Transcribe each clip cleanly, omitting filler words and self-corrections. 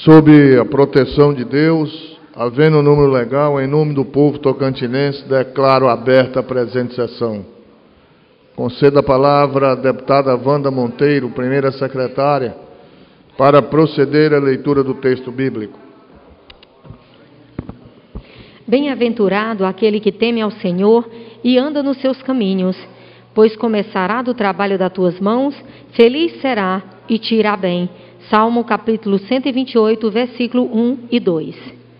Sob a proteção de Deus, havendo um número legal, em nome do povo tocantinense, declaro aberta a presente sessão. Conceda a palavra à deputada Wanda Monteiro, primeira secretária, para proceder à leitura do texto bíblico. Bem-aventurado aquele que teme ao Senhor e anda nos seus caminhos, pois começará do trabalho das tuas mãos, feliz será e te irá bem. Salmo capítulo 128, versículo 1 e 2.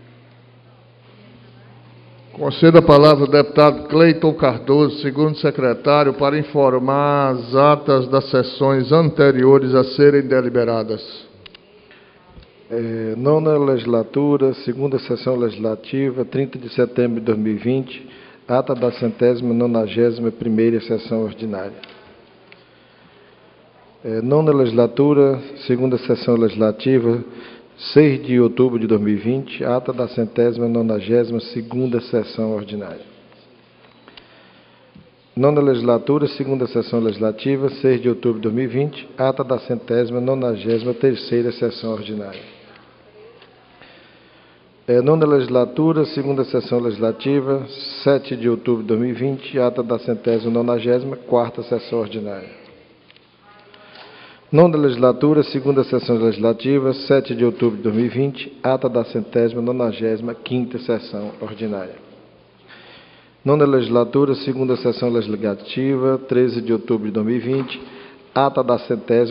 Conceda a palavra ao deputado Cleiton Cardoso, segundo secretário, para informar as atas das sessões anteriores a serem deliberadas. Nona legislatura, segunda sessão legislativa, 30 de setembro de 2020, ata da 191ª sessão ordinária. Nona legislatura, segunda sessão legislativa, 6 de outubro de 2020, ata da 192ª sessão ordinária. Nona legislatura, segunda sessão legislativa, 6 de outubro de 2020, ata da 193ª sessão ordinária. Nona legislatura, segunda sessão legislativa, 7 de outubro de 2020, ata da 194ª sessão ordinária. Nona legislatura, segunda sessão legislativa, 7 de outubro de 2020, ata da 195ª sessão ordinária. Nona legislatura, segunda sessão legislativa, 13 de outubro de 2020, ata da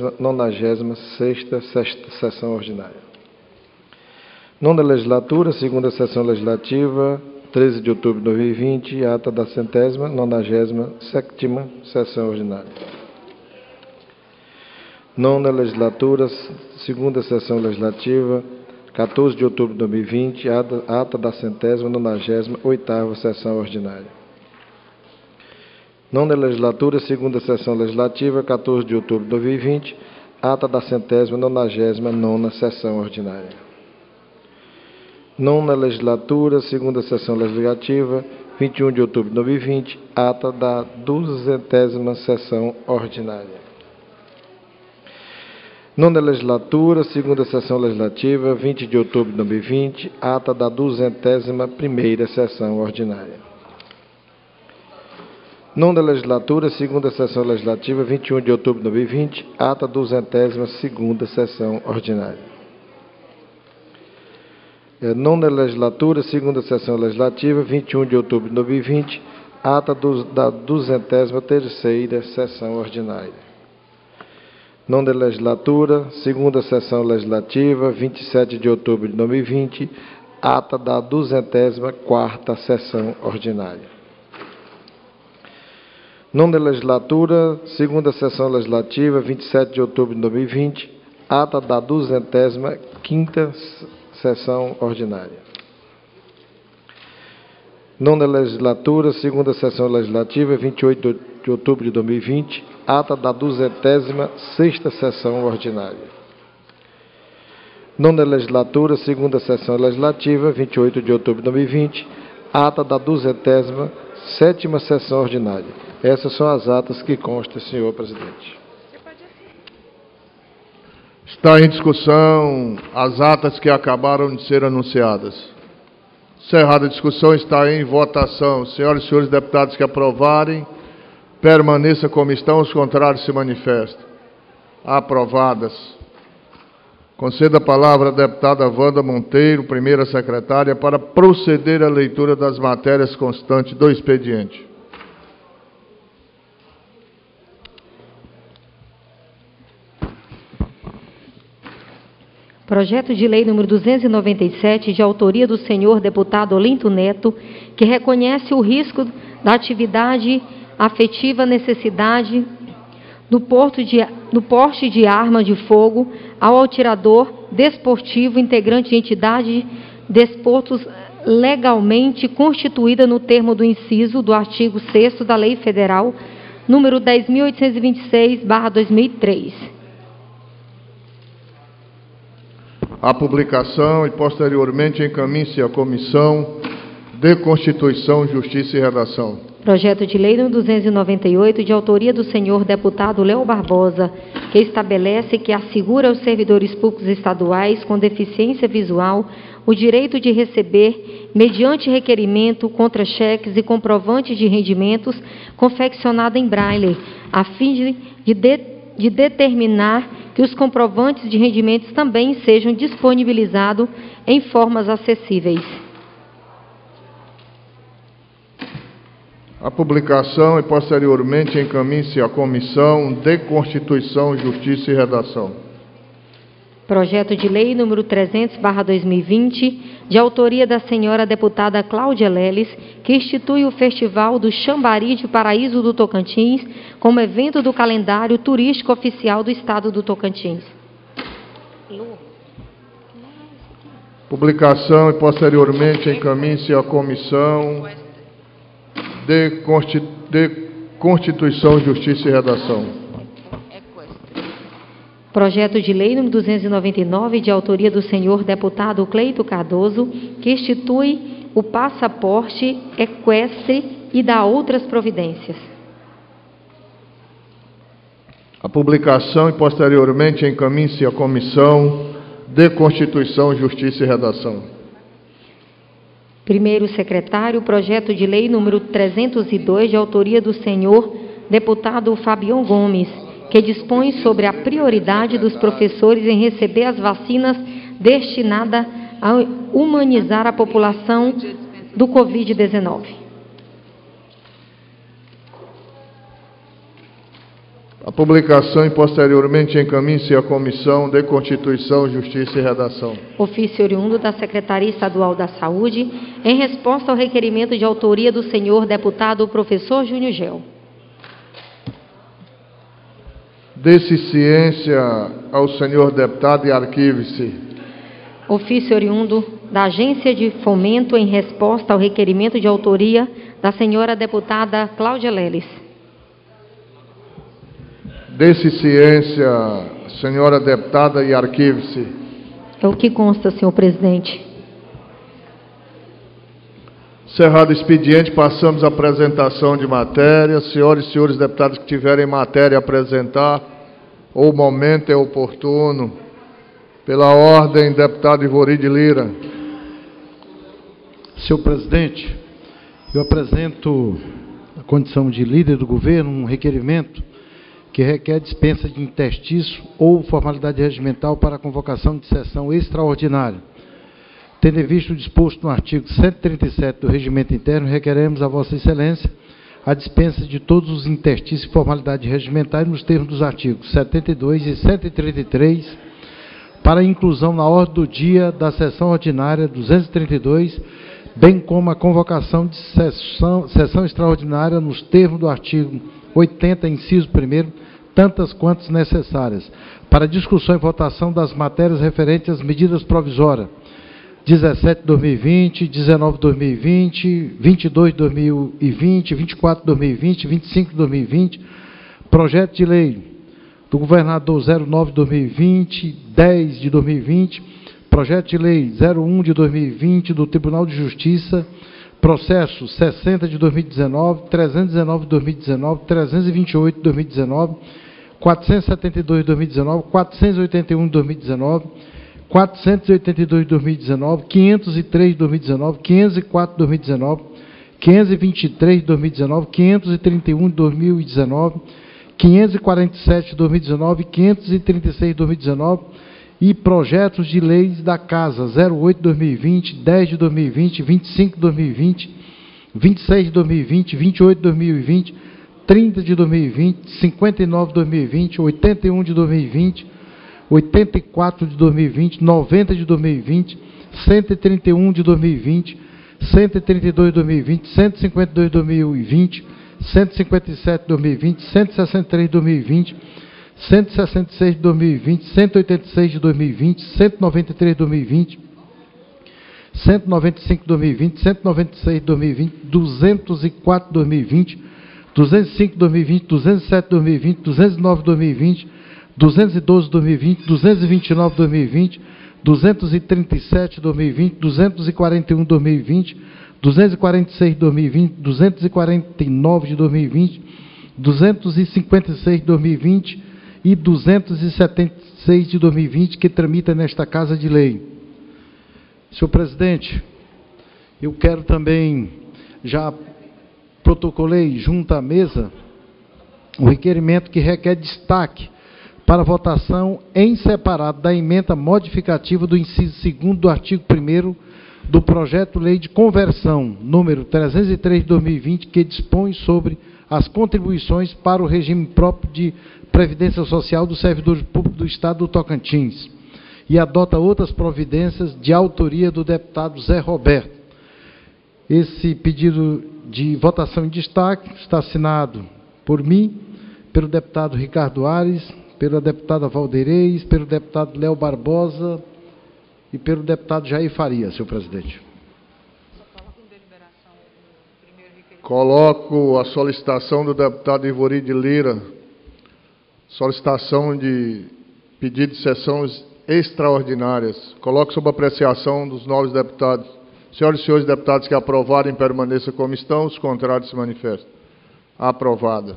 196ª sessão ordinária. Nona legislatura, segunda sessão legislativa, 13 de outubro de 2020, ata da 197ª sessão ordinária. Nona legislatura, segunda sessão legislativa, 14 de outubro de 2020, ata da 198ª sessão ordinária. Nona legislatura, segunda sessão legislativa, 14 de outubro de 2020, ata da 199ª sessão ordinária. Nona legislatura, segunda sessão legislativa, 21 de outubro de 2020, ata da 200ª sessão ordinária. Nona legislatura, segunda sessão legislativa, 20 de outubro de 2020, ata da 201ª sessão ordinária. Nona legislatura, segunda sessão legislativa, 21 de outubro de 2020, ata da 202ª sessão ordinária. Nona legislatura, segunda sessão legislativa, 21 de outubro de 2020, ata da 203ª sessão ordinária. Nona legislatura, segunda sessão legislativa, 27 de outubro de 2020, ata da 204ª sessão ordinária. Nona legislatura, segunda sessão legislativa, 27 de outubro de 2020, ata da 205ª sessão ordinária. Nona legislatura, segunda sessão legislativa, 28 de outubro de 2020, ata da 206ª sessão ordinária. Nona legislatura, segunda sessão legislativa, 28 de outubro de 2020, ata da 207ª sessão ordinária. Essas são as atas que constam, senhor presidente. Está em discussão as atas que acabaram de ser anunciadas. Encerrada a discussão, está em votação. Senhoras e senhores deputados que aprovarem, permaneça como estão, os contrários se manifestam. Aprovadas. Conceda a palavra à deputada Wanda Monteiro, primeira secretária, para proceder à leitura das matérias constantes do expediente. Projeto de lei número 297, de autoria do senhor deputado Olinto Neto, que reconhece o risco da atividade afetiva necessidade no porte de arma de fogo ao atirador desportivo integrante de entidade desportos legalmente constituída no termo do inciso do artigo 6º da Lei Federal número 10.826/2003. A publicação e posteriormente encaminhe-se à Comissão de Constituição, Justiça e Redação. Projeto de lei número 298, de autoria do senhor deputado Léo Barbosa, que estabelece que assegura aos servidores públicos estaduais com deficiência visual o direito de receber, mediante requerimento, contra-cheques e comprovantes de rendimentos confeccionado em braille, a fim de determinar que os comprovantes de rendimentos também sejam disponibilizados em formas acessíveis. A publicação e, posteriormente, encaminhe-se à Comissão de Constituição, Justiça e Redação. Projeto de Lei número 300/2020, de autoria da senhora deputada Cláudia Leles, que institui o Festival do Xambari de Paraíso do Tocantins como evento do calendário turístico oficial do Estado do Tocantins. Publicação e, posteriormente, encaminhe-se à Comissão de Constituição, Justiça e Redação. Projeto de Lei número 299, de autoria do senhor deputado Cleito Cardoso, que institui o passaporte equestre e dá outras providências. A publicação e, posteriormente, encaminhe-se à Comissão de Constituição, Justiça e Redação. Primeiro secretário, projeto de lei número 302, de autoria do senhor deputado Fabião Gomes, que dispõe sobre a prioridade dos professores em receber as vacinas destinadas a humanizar a população do Covid-19. A publicação e, posteriormente, encaminhe-se à Comissão de Constituição, Justiça e Redação. Ofício oriundo da Secretaria Estadual da Saúde, em resposta ao requerimento de autoria do senhor deputado professor Júnior Gel. Dê-se ciência ao senhor deputado e arquive-se. Ofício oriundo da Agência de Fomento, em resposta ao requerimento de autoria da senhora deputada Cláudia Leles. Dê-se ciência, senhora deputada, e arquive-se. É o que consta, senhor presidente. Cerrado o expediente, passamos à apresentação de matéria. Senhoras e senhores deputados que tiverem matéria a apresentar, o momento é oportuno. Pela ordem, deputado Ivori de Lira. Senhor presidente, eu apresento a condição de líder do governo um requerimento que requer dispensa de interstício ou formalidade regimental para a convocação de sessão extraordinária. Tendo em vista o disposto no artigo 137 do Regimento Interno, requeremos a Vossa Excelência a dispensa de todos os interstícios e formalidades regimentais nos termos dos artigos 72 e 133 para a inclusão na ordem do dia da sessão ordinária 232, bem como a convocação de sessão extraordinária nos termos do artigo 80, inciso 1º, tantas quantas necessárias, para discussão e votação das matérias referentes às medidas provisórias 17/2020, 19/2020, 22/2020, 24/2020, 25/2020, projeto de lei do governador 09/2020, 10 de 2020, projeto de lei 01 de 2020 do Tribunal de Justiça, processo 60 de 2019, 319 de 2019, 328 de 2019, 472 de 2019, 481 de 2019, 482 de 2019, 503 de 2019, 504 de 2019, 523 de 2019, 531 de 2019, 547 de 2019, 536 de 2019 e projetos de leis da Casa 08 de 2020, 10 de 2020, 25 de 2020, 26 de 2020, 28 de 2020, 30 de 2020, 59 de 2020, 81 de 2020, 84 de 2020, 90 de 2020, 131 de 2020, 132 de 2020, 152 de 2020, 157 de 2020, 163 de 2020, 166 de 2020, 186 de 2020, 193 de 2020, 195 de 2020, 196 de 2020, 204 de 2020, 205 de 2020, 207 de 2020, 209 de 2020, 212 de 2020, 229 de 2020, 237 de 2020, 241 de 2020, 246 de 2020, 249 de 2020, 256 de 2020 e 276 de 2020, que tramita nesta Casa de Lei. Senhor presidente, eu quero também, já protocolei junto à mesa, o requerimento que requer destaque para votação em separado da emenda modificativa do inciso 2º do artigo 1º do projeto-lei de conversão, número 303 de 2020, que dispõe sobre as contribuições para o regime próprio de previdência social dos servidores públicos do Estado do Tocantins e adota outras providências de autoria do deputado Zé Roberto. Esse pedido de votação em destaque está assinado por mim, pelo deputado Ricardo Ares, pela deputada Valdeirês, pelo deputado Léo Barbosa e pelo deputado Jair Faria, senhor presidente. Coloco a solicitação do deputado Ivori de Lira, solicitação de pedido de sessões extraordinárias. Coloco sob apreciação dos novos deputados. Senhoras e senhores deputados que aprovarem, permaneçam como estão, os contrários se manifestam. Aprovada.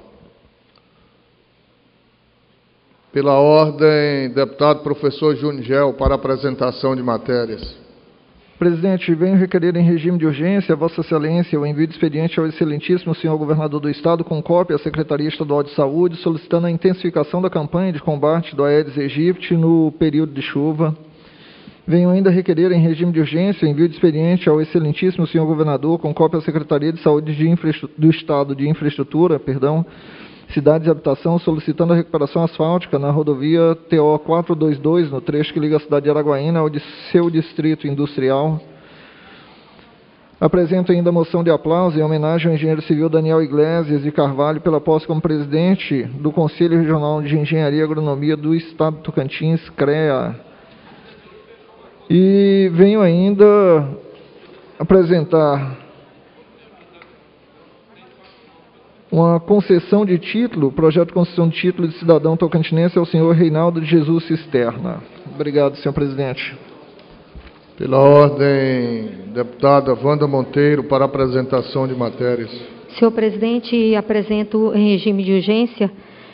Pela ordem, deputado professor Júnior Gel, para apresentação de matérias. Presidente, venho requerer em regime de urgência, Vossa Excelência, o envio de expediente ao excelentíssimo senhor governador do Estado, com cópia à Secretaria Estadual de Saúde, solicitando a intensificação da campanha de combate do Aedes aegypti no período de chuva. Venho ainda requerer em regime de urgência o envio de expediente ao excelentíssimo senhor governador, com cópia à Secretaria de Saúde do Estado de Infraestrutura, Cidades e Habitação, solicitando a recuperação asfáltica na rodovia TO 422, no trecho que liga a cidade de Araguaína ao seu distrito industrial. Apresento ainda a moção de aplauso em homenagem ao engenheiro civil Daniel Iglesias de Carvalho pela posse como presidente do Conselho Regional de Engenharia e Agronomia do Estado do Tocantins, CREA. E venho ainda apresentar uma concessão de título, projeto de concessão de título de cidadão tocantinense ao senhor Reinaldo de Jesus Cisterna. Obrigado, senhor presidente. Pela ordem, deputada Wanda Monteiro, para apresentação de matérias. Senhor presidente, apresento em regime de urgência,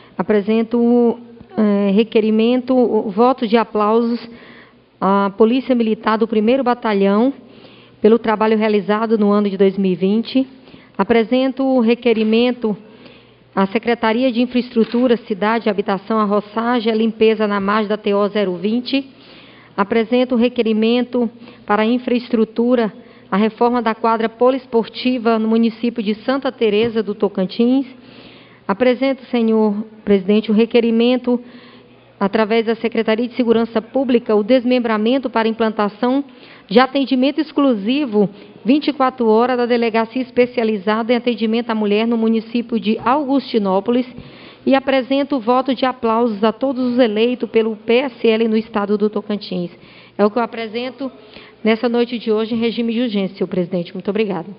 requerimento, voto de aplausos à Polícia Militar do 1º Batalhão pelo trabalho realizado no ano de 2020. Apresento o requerimento à Secretaria de Infraestrutura, Cidade, Habitação, Arroçagem e Limpeza na margem da TO 020. Apresento o requerimento para a infraestrutura, a reforma da quadra poliesportiva no município de Santa Teresa do Tocantins. Apresento, senhor presidente, o requerimento, através da Secretaria de Segurança Pública, o desmembramento para implantação de atendimento exclusivo 24 horas da Delegacia Especializada em Atendimento à Mulher no município de Augustinópolis, e apresento o voto de aplausos a todos os eleitos pelo PSL no Estado do Tocantins. É o que eu apresento nessa noite de hoje em regime de urgência, senhor presidente. Muito obrigada.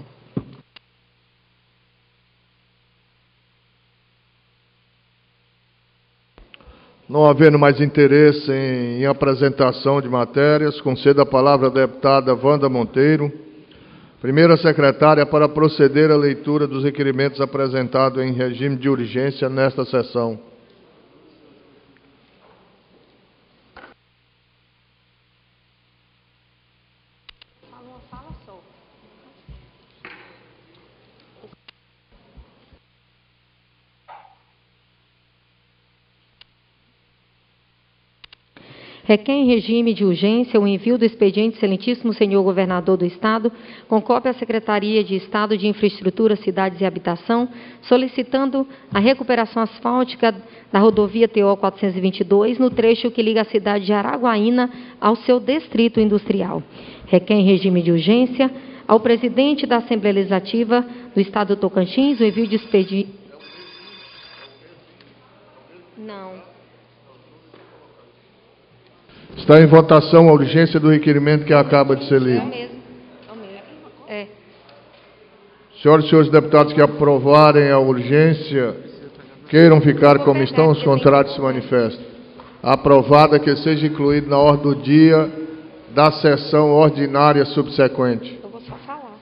Não havendo mais interesse em apresentação de matérias, concedo a palavra à deputada Wanda Monteiro, primeira secretária, para proceder à leitura dos requerimentos apresentados em regime de urgência nesta sessão. Requer em regime de urgência o envio do expediente excelentíssimo senhor governador do Estado, com cópia à Secretaria de Estado de Infraestrutura, Cidades e Habitação, solicitando a recuperação asfáltica da rodovia TO 422, no trecho que liga a cidade de Araguaína ao seu distrito industrial. Requer em regime de urgência ao presidente da Assembleia Legislativa do Estado do Tocantins o envio de expediente... Não. Está em votação a urgência do requerimento que acaba de ser lido. É o mesmo. É. Senhoras e senhores deputados que aprovarem a urgência, queiram ficar como estão, os contrários se manifestam. Aprovada, que seja incluído na ordem do dia da sessão ordinária subsequente. Eu vou só falar.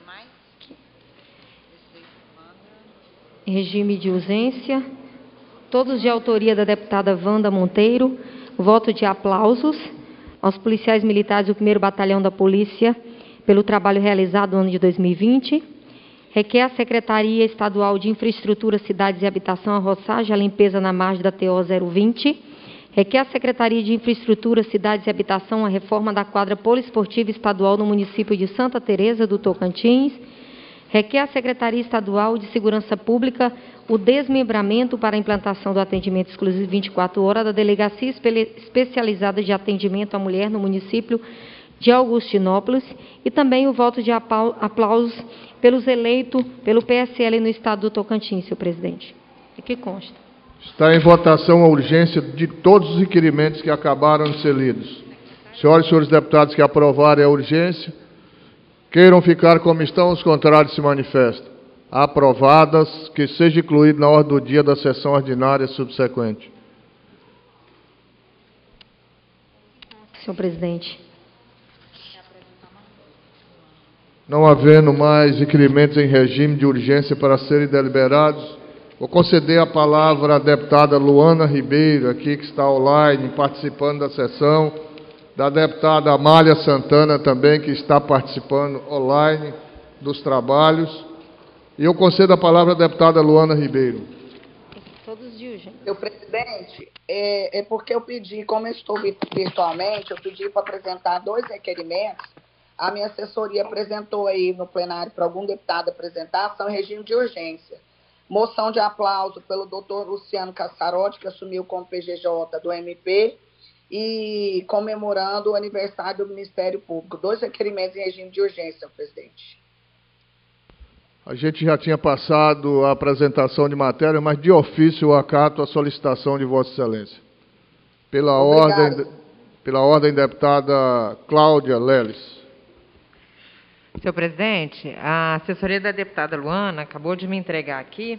Em regime de urgência, todos de autoria da deputada Wanda Monteiro. Voto de aplausos aos policiais militares do 1º Batalhão da Polícia pelo trabalho realizado no ano de 2020. Requer à Secretaria Estadual de Infraestrutura, Cidades e Habitação a roçagem e a limpeza na margem da TO 020. Requer à Secretaria de Infraestrutura, Cidades e Habitação a reforma da quadra poliesportiva estadual no município de Santa Teresa do Tocantins. Requer à Secretaria Estadual de Segurança Pública o desmembramento para a implantação do atendimento exclusivo 24 horas da Delegacia Especializada de Atendimento à Mulher no município de Augustinópolis, e também o voto de aplausos pelos eleitos pelo PSL no estado do Tocantins, senhor presidente. Aqui consta. Está em votação a urgência de todos os requerimentos que acabaram de ser lidos. Senhoras e senhores deputados que aprovarem a urgência, queiram ficar como estão, os contrários se manifestam. Aprovadas, que seja incluído na ordem do dia da sessão ordinária subsequente. Senhor presidente. Não havendo mais requerimentos em regime de urgência para serem deliberados, vou conceder a palavra à deputada Luana Ribeiro, aqui que está online, participando da sessão, da deputada Amália Santana também, que está participando online dos trabalhos. E eu concedo a palavra à deputada Luana Ribeiro. Todos de urgência. Senhor presidente, é porque eu pedi, como eu estou virtualmente, eu pedi para apresentar 2 requerimentos. A minha assessoria apresentou aí no plenário para algum deputado apresentar, são em regime de urgência. Moção de aplauso pelo doutor Luciano Cassarotti, que assumiu como PGJ do MP, e comemorando o aniversário do Ministério Público. 2 requerimentos em regime de urgência, senhor presidente. A gente já tinha passado a apresentação de matéria, mas de ofício eu acato a solicitação de Vossa Excelência. Pela ordem, deputada Cláudia Leles. Senhor presidente, a assessoria da deputada Luana acabou de me entregar aqui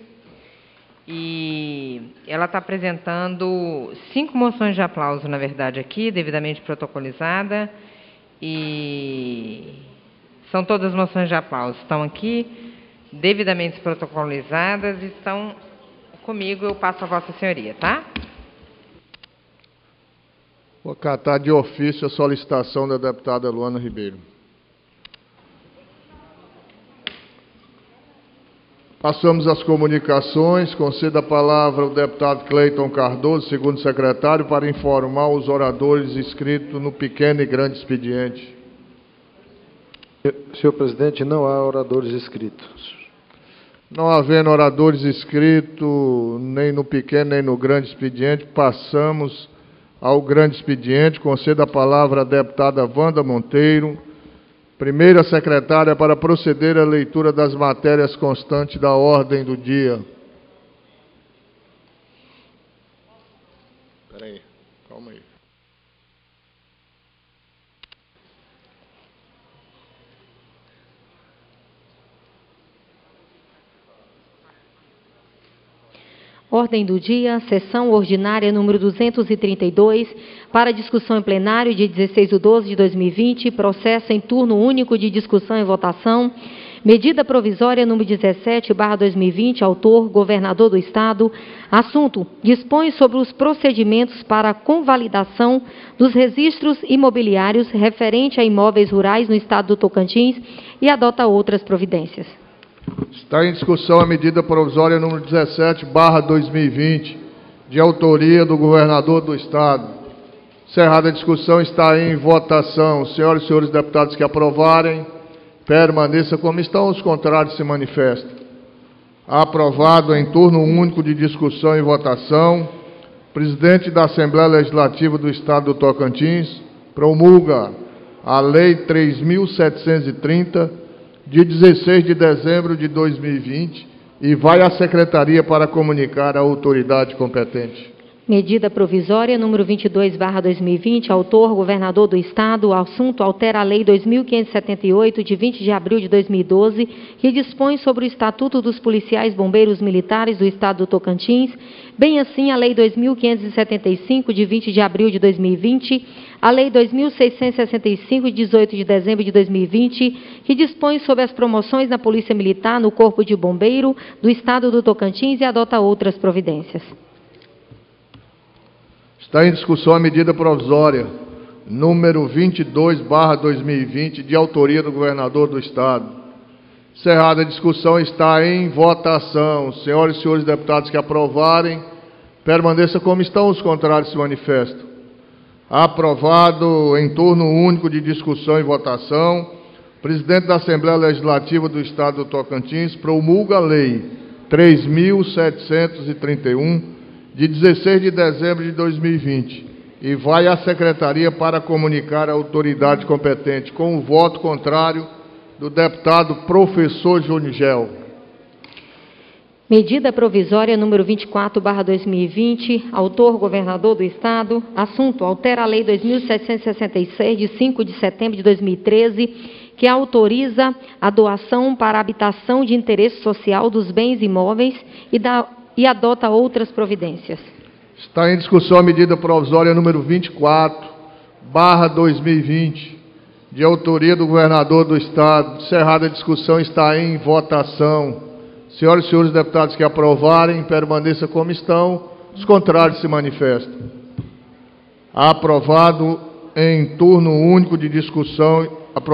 e ela está apresentando 5 moções de aplauso, na verdade, aqui, devidamente protocolizada, e são todas moções de aplauso. Estão aqui, devidamente protocolizadas, e estão comigo, eu passo a Vossa Senhoria, tá? Vou acatar de ofício a solicitação da deputada Luana Ribeiro. Passamos às comunicações. Concedo a palavra ao deputado Cleiton Cardoso, segundo secretário, para informar os oradores inscritos no pequeno e grande expediente. Senhor presidente, não há oradores inscritos. Não havendo oradores inscritos, nem no pequeno nem no grande expediente, passamos ao grande expediente. Concedo a palavra à deputada Wanda Monteiro, primeira secretária, para proceder à leitura das matérias constantes da ordem do dia. Espera aí, calma aí. Ordem do dia, sessão ordinária número 232, para discussão em plenário, dia 16/12/2020, processo em turno único de discussão e votação, medida provisória número 17/2020, autor, governador do Estado, assunto, dispõe sobre os procedimentos para a convalidação dos registros imobiliários referente a imóveis rurais no Estado do Tocantins e adota outras providências. Está em discussão a medida provisória número 17/2020, de autoria do governador do Estado. Encerrada a discussão, está em votação. Senhoras e senhores deputados que aprovarem, permaneça como estão, os contrários se manifestam. Aprovado em turno único de discussão e votação, o presidente da Assembleia Legislativa do Estado do Tocantins promulga a Lei 3.730, de 16 de dezembro de 2020, e vai à Secretaria para comunicar à autoridade competente. Medida provisória número 22/2020, autor, governador do Estado. O assunto altera a Lei 2.578, de 20 de abril de 2012, que dispõe sobre o Estatuto dos Policiais Bombeiros Militares do Estado do Tocantins, bem assim a Lei 2.575, de 20 de abril de 2020, a Lei 2.665, de 18 de dezembro de 2020, que dispõe sobre as promoções na Polícia Militar, no Corpo de Bombeiro do Estado do Tocantins, e adota outras providências. Está em discussão a medida provisória número 22/2020, de autoria do governador do Estado. Encerrada a discussão, está em votação. Senhoras e senhores deputados que aprovarem, permaneça como estão, os contrários se manifestam. Aprovado em turno único de discussão e votação, o presidente da Assembleia Legislativa do Estado do Tocantins promulga a Lei 3.731, de 16 de dezembro de 2020, e vai à Secretaria para comunicar à autoridade competente, com o voto contrário do deputado professor Jonigel. Medida provisória número 24/2020, autor governador do Estado. Assunto: altera a Lei 2.766, de 5 de setembro de 2013, que autoriza a doação para habitação de interesse social dos bens imóveis e adota outras providências. Está em discussão a medida provisória número 24/2020, de autoria do governador do Estado. Encerrada a discussão, está em votação. Senhoras e senhores deputados que aprovarem, permaneça como estão. Os contrários se manifestam. Aprovado em turno único de discussão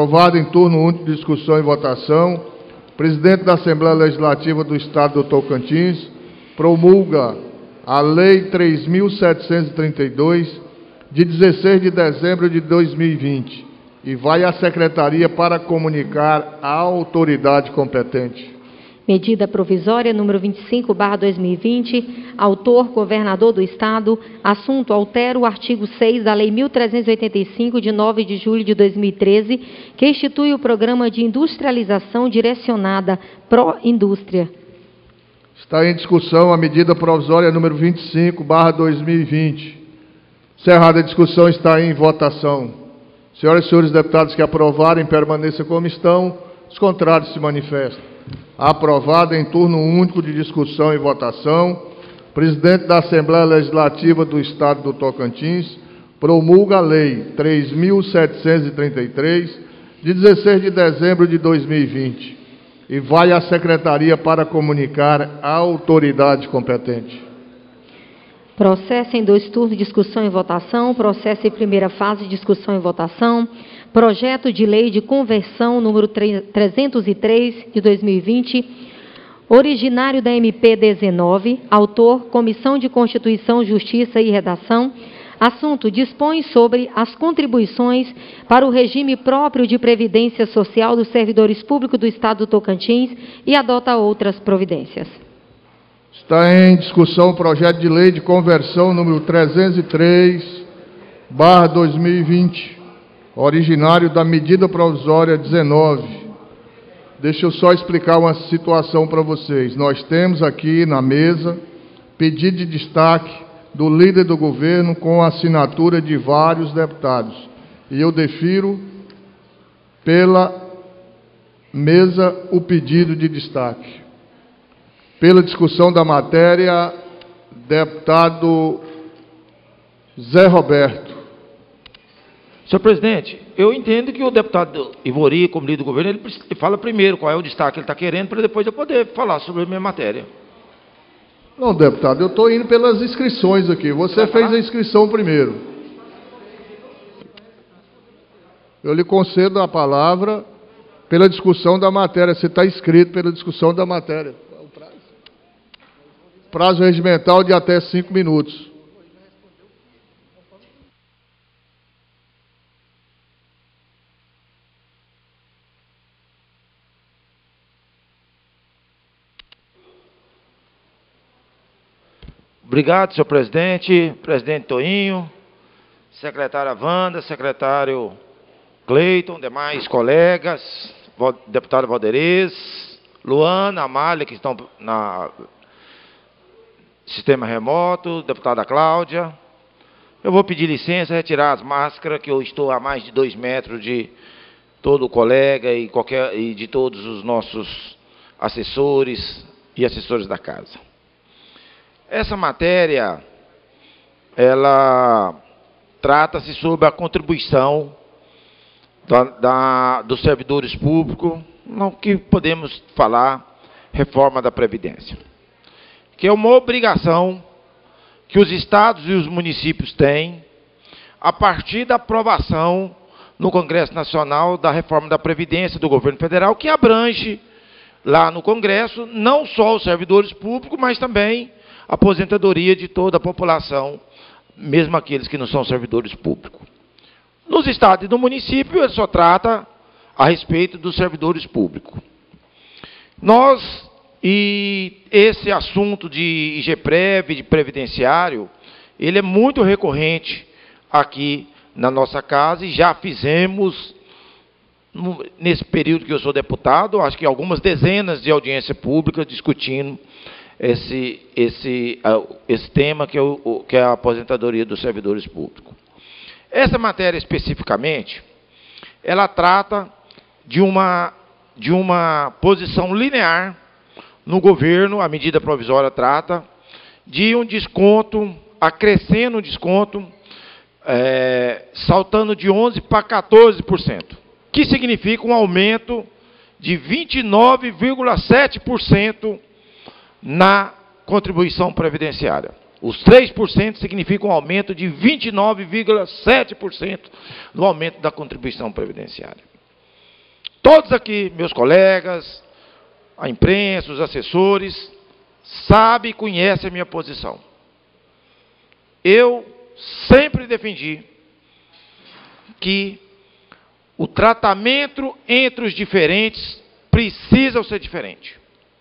e votação, o presidente da Assembleia Legislativa do Estado do Tocantins promulga a Lei 3.732, de 16 de dezembro de 2020, e vai à Secretaria para comunicar à autoridade competente. Medida provisória número 25/2020, autor governador do Estado. Assunto: altera o artigo 6 da Lei 1.385, de 9 de julho de 2013, que institui o Programa de Industrialização Direcionada Pró-Indústria. Está em discussão a medida provisória número 25/2020. Encerrada a discussão, está em votação. Senhoras e senhores deputados que aprovarem, permaneçam como estão. Os contrários se manifestam. Aprovado em turno único de discussão e votação, o presidente da Assembleia Legislativa do Estado do Tocantins promulga a Lei 3.733, de 16 de dezembro de 2020, e vai à Secretaria para comunicar à autoridade competente. Processo em 2 turnos de discussão e votação. Processo em primeira fase de discussão e votação. Projeto de Lei de Conversão número 303 de 2020, originário da MP 19, autor Comissão de Constituição, Justiça e Redação. Assunto: dispõe sobre as contribuições para o regime próprio de previdência social dos servidores públicos do Estado do Tocantins e adota outras providências. Está em discussão o projeto de lei de conversão número 303/2020, originário da medida provisória 19. Deixa eu só explicar uma situação para vocês. Nós temos aqui na mesa pedido de destaque do líder do governo com a assinatura de vários deputados. E eu defiro pela mesa o pedido de destaque. Pela discussão da matéria, deputado Zé Roberto. Senhor presidente, eu entendo que o deputado Ivori, como líder do governo, ele fala primeiro qual é o destaque que ele está querendo, para depois eu poder falar sobre a minha matéria. Não, deputado, eu estou indo pelas inscrições aqui. Você fez a inscrição primeiro. Eu lhe concedo a palavra pela discussão da matéria. Você está inscrito pela discussão da matéria. Prazo regimental de até 5 minutos. Obrigado, senhor presidente, presidente Toinho, secretária Wanda, secretário Cleiton, demais colegas, deputado Valderez, Luana, Amália, que estão na sistema remoto, deputada Cláudia. Eu vou pedir licença, retirar as máscaras, que eu estou a mais de 2 metros de todo o colega e de todos os nossos assessores e assessores da casa. Essa matéria, ela trata-se sobre a contribuição dos servidores públicos, no que podemos falar, reforma da Previdência, que é uma obrigação que os estados e os municípios têm a partir da aprovação no Congresso Nacional da reforma da Previdência do governo federal, que abrange lá no Congresso não só os servidores públicos, mas também a aposentadoria de toda a população, mesmo aqueles que não são servidores públicos. Nos estados e no município, ele só trata a respeito dos servidores públicos. E esse assunto de IGPREV, de previdenciário, ele é muito recorrente aqui na nossa casa e já fizemos, nesse período que eu sou deputado, acho que algumas dezenas de audiências públicas discutindo esse tema que é a aposentadoria dos servidores públicos. Essa matéria especificamente, ela trata de uma posição linear no governo, a medida provisória trata de um desconto, acrescendo um desconto, saltando de 11% para 14%, que significa um aumento de 29,7% na contribuição previdenciária. Os 3% significam um aumento de 29,7% no aumento da contribuição previdenciária. Todos aqui, meus colegas, a imprensa, os assessores, sabem e conhecem a minha posição. Eu sempre defendi que o tratamento entre os diferentes precisa ser diferente.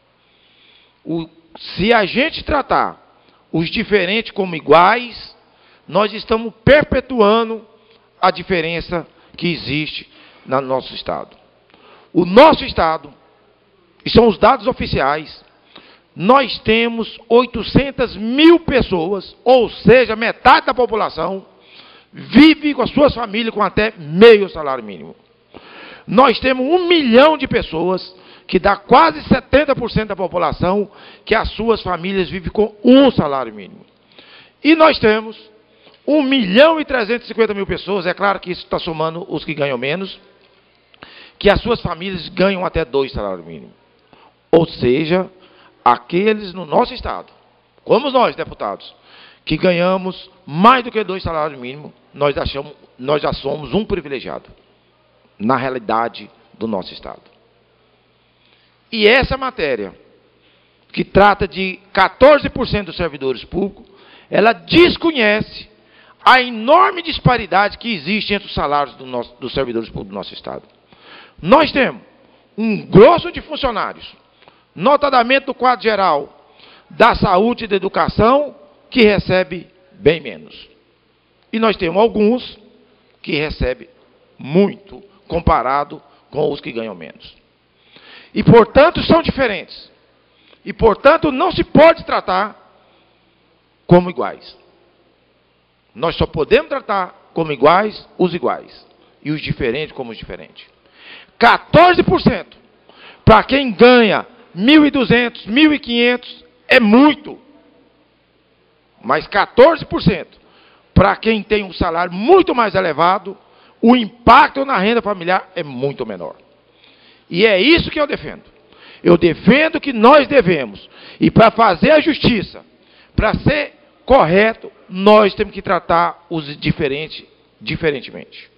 Se a gente tratar os diferentes como iguais, nós estamos perpetuando a diferença que existe no nosso Estado. O nosso Estado, e são os dados oficiais, nós temos 800 mil pessoas, ou seja, metade da população, vive com as suas famílias com até meio salário mínimo. Nós temos 1 milhão de pessoas, que dá quase 70% da população, que as suas famílias vivem com 1 salário mínimo. E nós temos 1.350.000 pessoas, é claro que isso está somando os que ganham menos, que as suas famílias ganham até 2 salários mínimos. Ou seja, aqueles no nosso Estado, como nós, deputados, que ganhamos mais do que 2 salários mínimos, nós já somos um privilegiado, na realidade do nosso Estado. E essa matéria, que trata de 14% dos servidores públicos, ela desconhece a enorme disparidade que existe entre os salários dos servidores públicos do nosso Estado. Nós temos um grosso de funcionários, notadamente do quadro geral da saúde e da educação, que recebe bem menos. E nós temos alguns que recebem muito, comparado com os que ganham menos. E, portanto, são diferentes. E, portanto, não se pode tratar como iguais. Nós só podemos tratar como iguais os iguais. E os diferentes como os diferentes. 14% para quem ganha 1.200, 1.500 é muito. Mas 14% para quem tem um salário muito mais elevado, o impacto na renda familiar é muito menor. E é isso que eu defendo. Eu defendo que nós devemos, e para fazer a justiça, para ser correto, nós temos que tratar os diferentes diferentemente.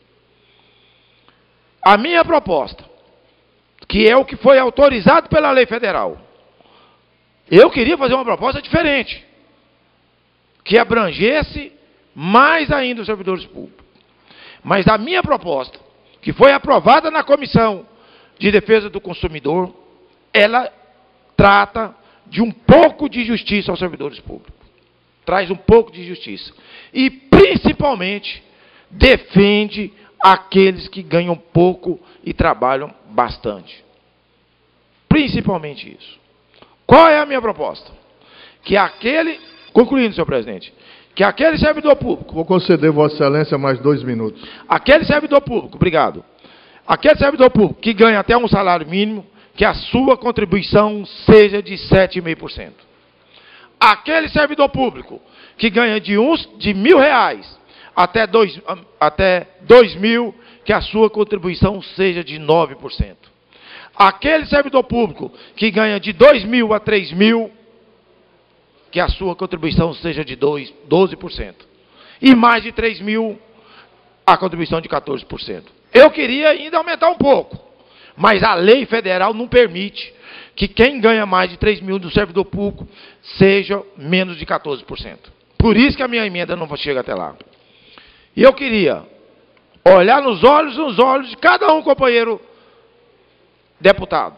A minha proposta, que é o que foi autorizado pela lei federal, eu queria fazer uma proposta diferente, que abrangesse mais ainda os servidores públicos. Mas a minha proposta, que foi aprovada na Comissão de Defesa do Consumidor, ela trata de um pouco de justiça aos servidores públicos. Traz um pouco de justiça. E, principalmente, defende aqueles que ganham pouco e trabalham bastante. Principalmente isso. Qual é a minha proposta? Que aquele... Concluindo, senhor presidente. Que aquele servidor público... Vou conceder, Vossa Excelência, mais 2 minutos. Aquele servidor público, obrigado. Aquele servidor público que ganha até um salário mínimo, que a sua contribuição seja de 7,5%. Aquele servidor público que ganha de R$1.000 até 2.000, que a sua contribuição seja de 9%. Aquele servidor público que ganha de 2.000 a 3.000, que a sua contribuição seja de 12%. E mais de 3 mil, a contribuição de 14%. Eu queria ainda aumentar um pouco, mas a lei federal não permite que quem ganha mais de 3 mil do servidor público seja menos de 14%. Por isso que a minha emenda não chega até lá. E eu queria olhar nos olhos de cada um companheiro deputado.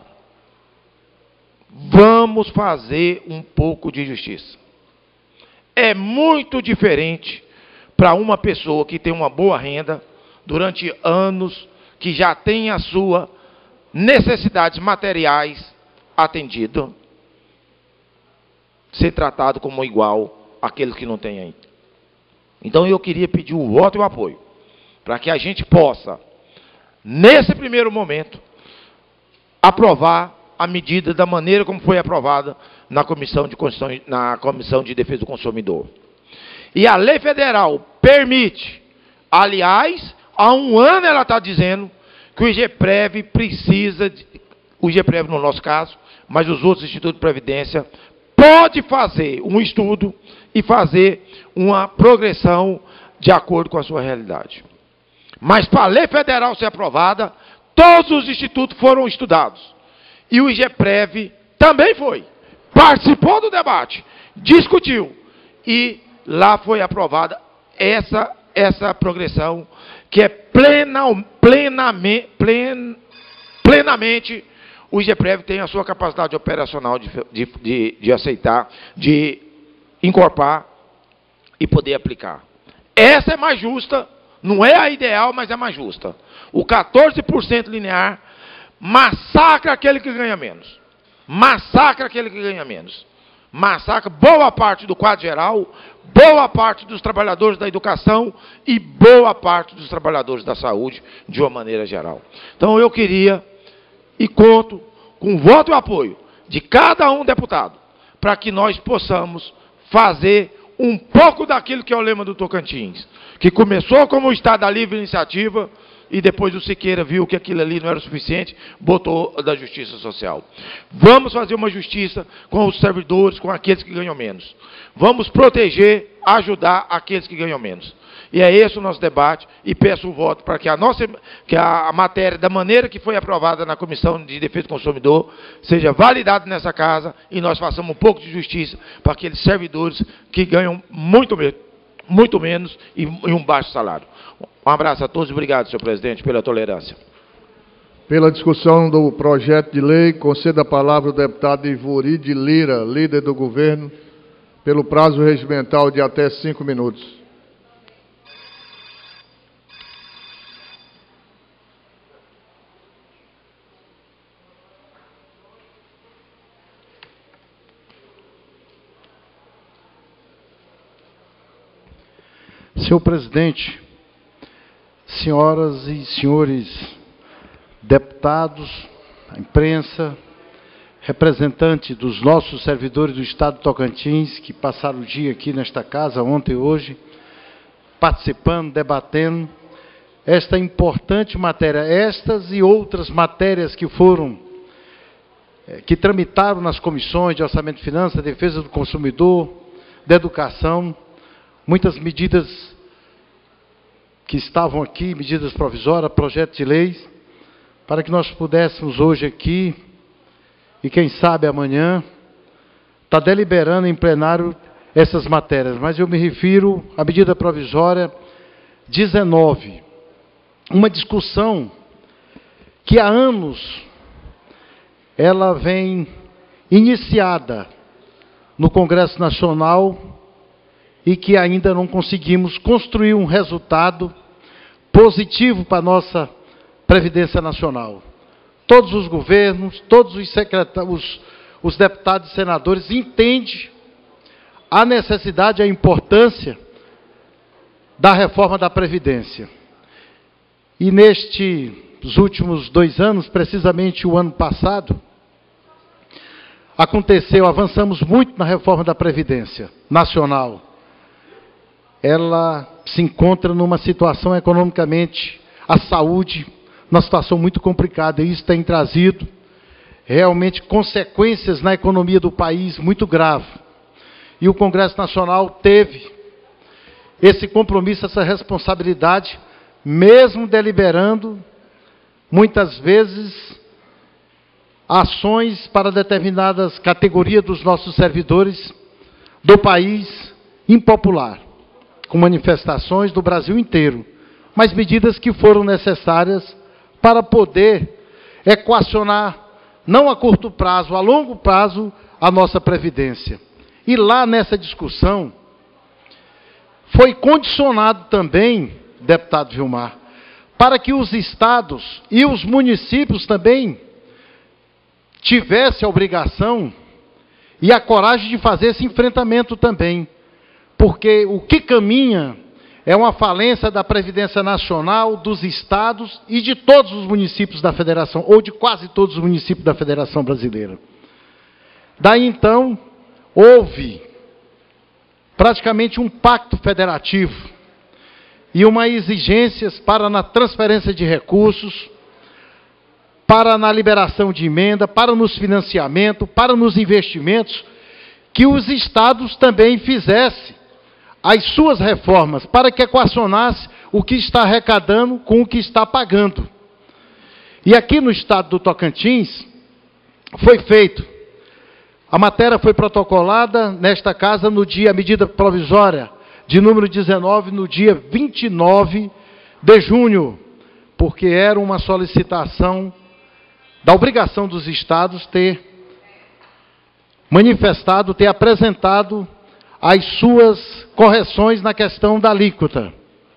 Vamos fazer um pouco de justiça. É muito diferente para uma pessoa que tem uma boa renda durante anos, que já tem as suas necessidades materiais atendidas, ser tratado como igual àqueles que não têm ainda. Então eu queria pedir o voto e o apoio, para que a gente possa, nesse primeiro momento, aprovar a medida da maneira como foi aprovada na Comissão de Defesa do Consumidor. E a lei federal permite, aliás, há um ano ela está dizendo que o IGPREV precisa, o IGPREV no nosso caso, mas os outros institutos de previdência, pode fazer um estudo e fazer uma progressão de acordo com a sua realidade. Mas para a lei federal ser aprovada, todos os institutos foram estudados. E o IGPREV também foi. Participou do debate, discutiu. E lá foi aprovada essa progressão, que é plenamente o IGPREV tem a sua capacidade operacional de aceitar, de incorporar e poder aplicar. Essa é mais justa, não é a ideal, mas é mais justa. O 14% linear massacra aquele que ganha menos. Massacra aquele que ganha menos. Massacra boa parte do quadro geral, boa parte dos trabalhadores da educação e boa parte dos trabalhadores da saúde, de uma maneira geral. Então eu queria e conto com o voto e o apoio de cada um deputado, para que nós possamos fazer um pouco daquilo que é o lema do Tocantins, que começou como o Estado da livre iniciativa, e depois o Siqueira viu que aquilo ali não era o suficiente, botou da justiça social. Vamos fazer uma justiça com os servidores, com aqueles que ganham menos. Vamos proteger, ajudar aqueles que ganham menos. E é esse o nosso debate, e peço o voto para que a matéria, da maneira que foi aprovada na Comissão de Defesa do Consumidor, seja validada nessa casa, e nós façamos um pouco de justiça para aqueles servidores que ganham muito menos e um baixo salário. Um abraço a todos e obrigado, senhor presidente, pela tolerância. Pela discussão do projeto de lei, conceda a palavra ao deputado Ivori de Lira, líder do governo, pelo prazo regimental de até 5 minutos. Senhor presidente, senhoras e senhores deputados, a imprensa, representantes dos nossos servidores do Estado de Tocantins, que passaram o dia aqui nesta casa, ontem e hoje, participando, debatendo esta importante matéria, estas e outras matérias que tramitaram nas comissões de Orçamento e Finanças, Defesa do Consumidor, da Educação, muitas medidas que estavam aqui, medidas provisórias, projetos de leis, para que nós pudéssemos hoje aqui, e quem sabe amanhã, estar deliberando em plenário essas matérias. Mas eu me refiro à medida provisória 19, uma discussão que há anos ela vem iniciada no Congresso Nacional e que ainda não conseguimos construir um resultado positivo para a nossa Previdência Nacional. Todos os governos, todos os secretários, os deputados e senadores entendem a necessidade e a importância da reforma da Previdência. E nestes últimos 2 anos, precisamente o ano passado, avançamos muito na reforma da Previdência Nacional. Ela se encontra numa situação economicamente, a saúde, numa situação muito complicada, e isso tem trazido realmente consequências na economia do país muito graves. e o Congresso Nacional teve esse compromisso, essa responsabilidade, mesmo deliberando, muitas vezes, ações para determinadas categorias dos nossos servidores do país impopular, com manifestações do Brasil inteiro, mas medidas que foram necessárias para poder equacionar, não a curto prazo, a longo prazo, a nossa Previdência. E lá nessa discussão, foi condicionado também, deputado Vilmar, para que os estados e os municípios também tivessem a obrigação e a coragem de fazer esse enfrentamento também. Porque o que caminha é uma falência da Previdência Nacional, dos estados e de todos os municípios da Federação, ou de quase todos os municípios da Federação Brasileira. Daí, então, houve praticamente um pacto federativo e uma exigência para na transferência de recursos, para na liberação de emenda, para nos financiamentos, para nos investimentos, que os estados também fizessem as suas reformas, para que equacionasse o que está arrecadando com o que está pagando. E aqui no estado do Tocantins, foi feito. A matéria foi protocolada nesta casa no dia, a medida provisória de número 19, no dia 29 de junho, porque era uma solicitação da obrigação dos estados ter manifestado, ter apresentado as suas correções na questão da alíquota.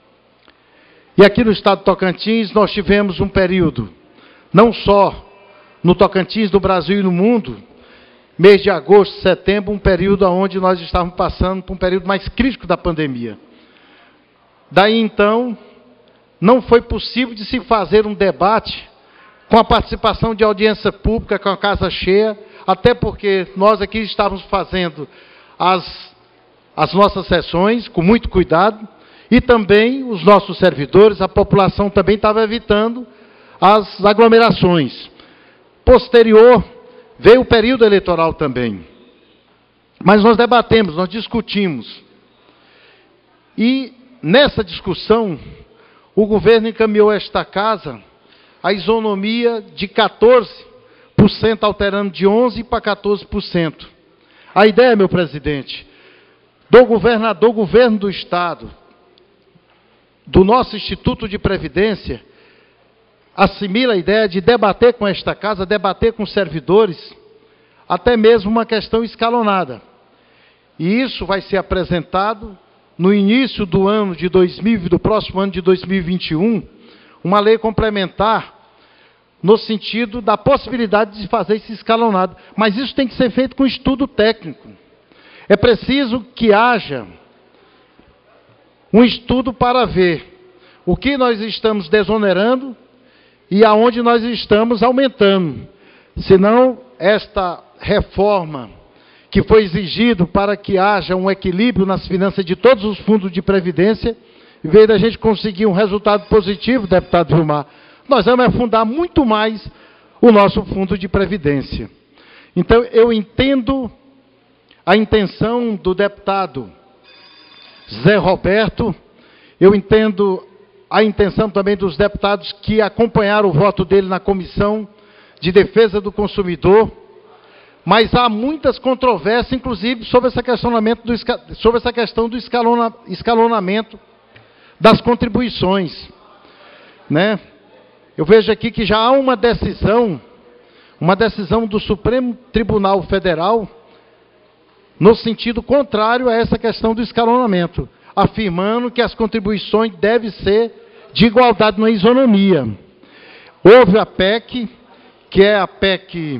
E aqui no estado do Tocantins nós tivemos um período, não só no Tocantins, do Brasil e no mundo, mês de agosto, setembro, um período onde nós estávamos passando por um período mais crítico da pandemia. Daí então, não foi possível de se fazer um debate com a participação de audiência pública, com a casa cheia, até porque nós aqui estávamos fazendo as nossas sessões com muito cuidado, e também os nossos servidores, a população também estava evitando as aglomerações. Posterior, veio o período eleitoral também. Mas nós debatemos, nós discutimos. E nessa discussão, o governo encaminhou a esta casa a isonomia de 14%, alterando de 11% para 14%. A ideia, meu presidente, do governador, governo do Estado, do nosso Instituto de Previdência, assimila a ideia de debater com esta casa, debater com os servidores, até mesmo uma questão escalonada. E isso vai ser apresentado no início do ano de do próximo ano de 2021, uma lei complementar, no sentido da possibilidade de fazer esse escalonado. Mas isso tem que ser feito com estudo técnico. É preciso que haja um estudo para ver o que nós estamos desonerando e aonde nós estamos aumentando. Senão, esta reforma que foi exigido para que haja um equilíbrio nas finanças de todos os fundos de previdência, em vez da gente conseguir um resultado positivo, deputado Vilmar, nós vamos afundar muito mais o nosso fundo de previdência. Então, eu entendo a intenção do deputado Zé Roberto, eu entendo a intenção também dos deputados que acompanharam o voto dele na Comissão de Defesa do Consumidor, mas há muitas controvérsias, inclusive, sobre esse sobre essa questão do escalonamento das contribuições, né? Eu vejo aqui que já há uma decisão do Supremo Tribunal Federal no sentido contrário a essa questão do escalonamento, afirmando que as contribuições devem ser de igualdade na isonomia. Houve a PEC, que é a PEC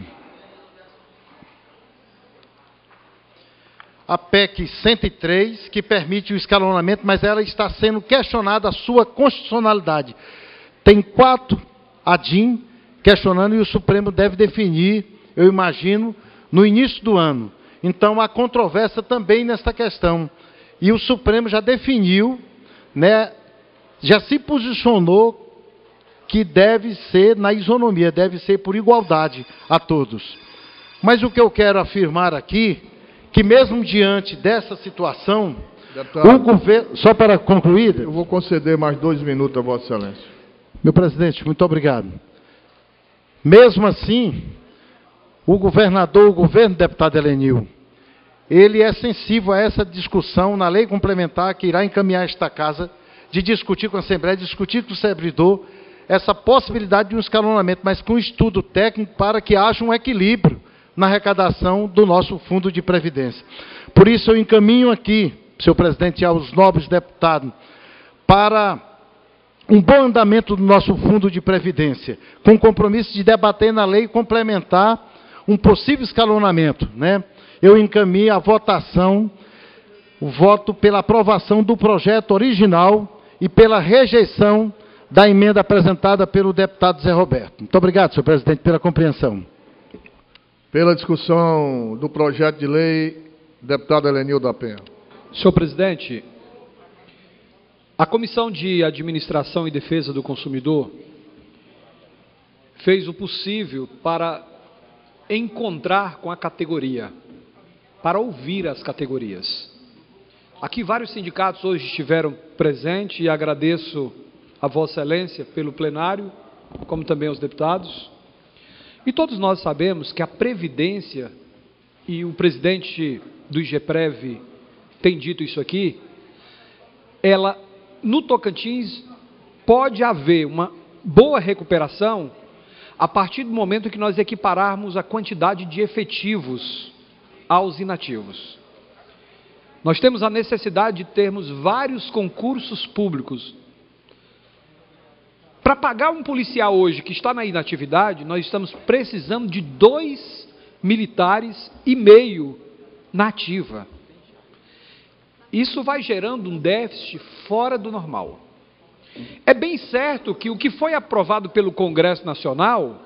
103, que permite o escalonamento, mas ela está sendo questionada a sua constitucionalidade. Tem 4 ADIM questionando e o Supremo deve definir, eu imagino, no início do ano. Então, há controvérsia também nesta questão. E o Supremo já definiu, né, já se posicionou que deve ser na isonomia, deve ser por igualdade a todos. Mas o que eu quero afirmar aqui, que mesmo diante dessa situação, Deputado, o governo... Só para concluir... eu vou conceder mais 2 minutos a Vossa Excelência. Meu presidente, muito obrigado. Mesmo assim, o governo, deputado Helenil, ele é sensível a essa discussão na lei complementar que irá encaminhar esta casa, de discutir com a Assembleia, de discutir com o servidor, essa possibilidade de um escalonamento, mas com estudo técnico para que haja um equilíbrio na arrecadação do nosso fundo de previdência. Por isso eu encaminho aqui, senhor presidente, e aos nobres deputados, para um bom andamento do nosso fundo de previdência, com o compromisso de debater na lei complementar um possível escalonamento, né? Eu encaminho a votação, o voto pela aprovação do projeto original e pela rejeição da emenda apresentada pelo deputado Zé Roberto. Muito obrigado, senhor presidente, pela compreensão. Pela discussão do projeto de lei, deputado Helenil da Penha. Senhor presidente, a Comissão de Administração e Defesa do Consumidor fez o possível para encontrar com a categoria, para ouvir as categorias. Aqui vários sindicatos hoje estiveram presentes e agradeço a Vossa Excelência pelo plenário, como também aos deputados. E todos nós sabemos que a Previdência, e o presidente do IGPREV tem dito isso aqui, ela, no Tocantins, pode haver uma boa recuperação a partir do momento que nós equipararmos a quantidade de efetivos aos inativos. Nós temos a necessidade de termos vários concursos públicos. Para pagar um policial hoje que está na inatividade, nós estamos precisando de 2,5 militares na ativa. Isso vai gerando um déficit fora do normal. É bem certo que o que foi aprovado pelo Congresso Nacional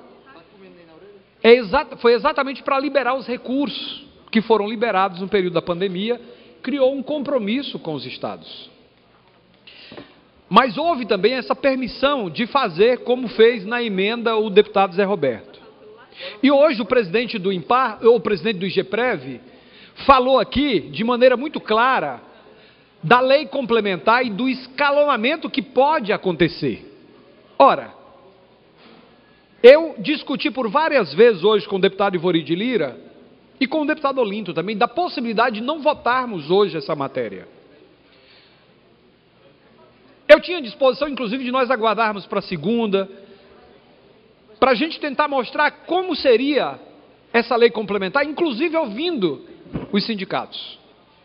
foi exatamente para liberar os recursos que foram liberados no período da pandemia, criou um compromisso com os estados. Mas houve também essa permissão de fazer como fez na emenda o deputado Zé Roberto. E hoje o presidente do IMPAR, ou o presidente do IGPREV, falou aqui de maneira muito clara da lei complementar e do escalonamento que pode acontecer. Ora, eu discuti por várias vezes hoje com o deputado Ivori de Lira e com o deputado Olinto também, da possibilidade de não votarmos hoje essa matéria. Eu tinha disposição, inclusive, de nós aguardarmos para a segunda, para a gente tentar mostrar como seria essa lei complementar, inclusive ouvindo os sindicatos.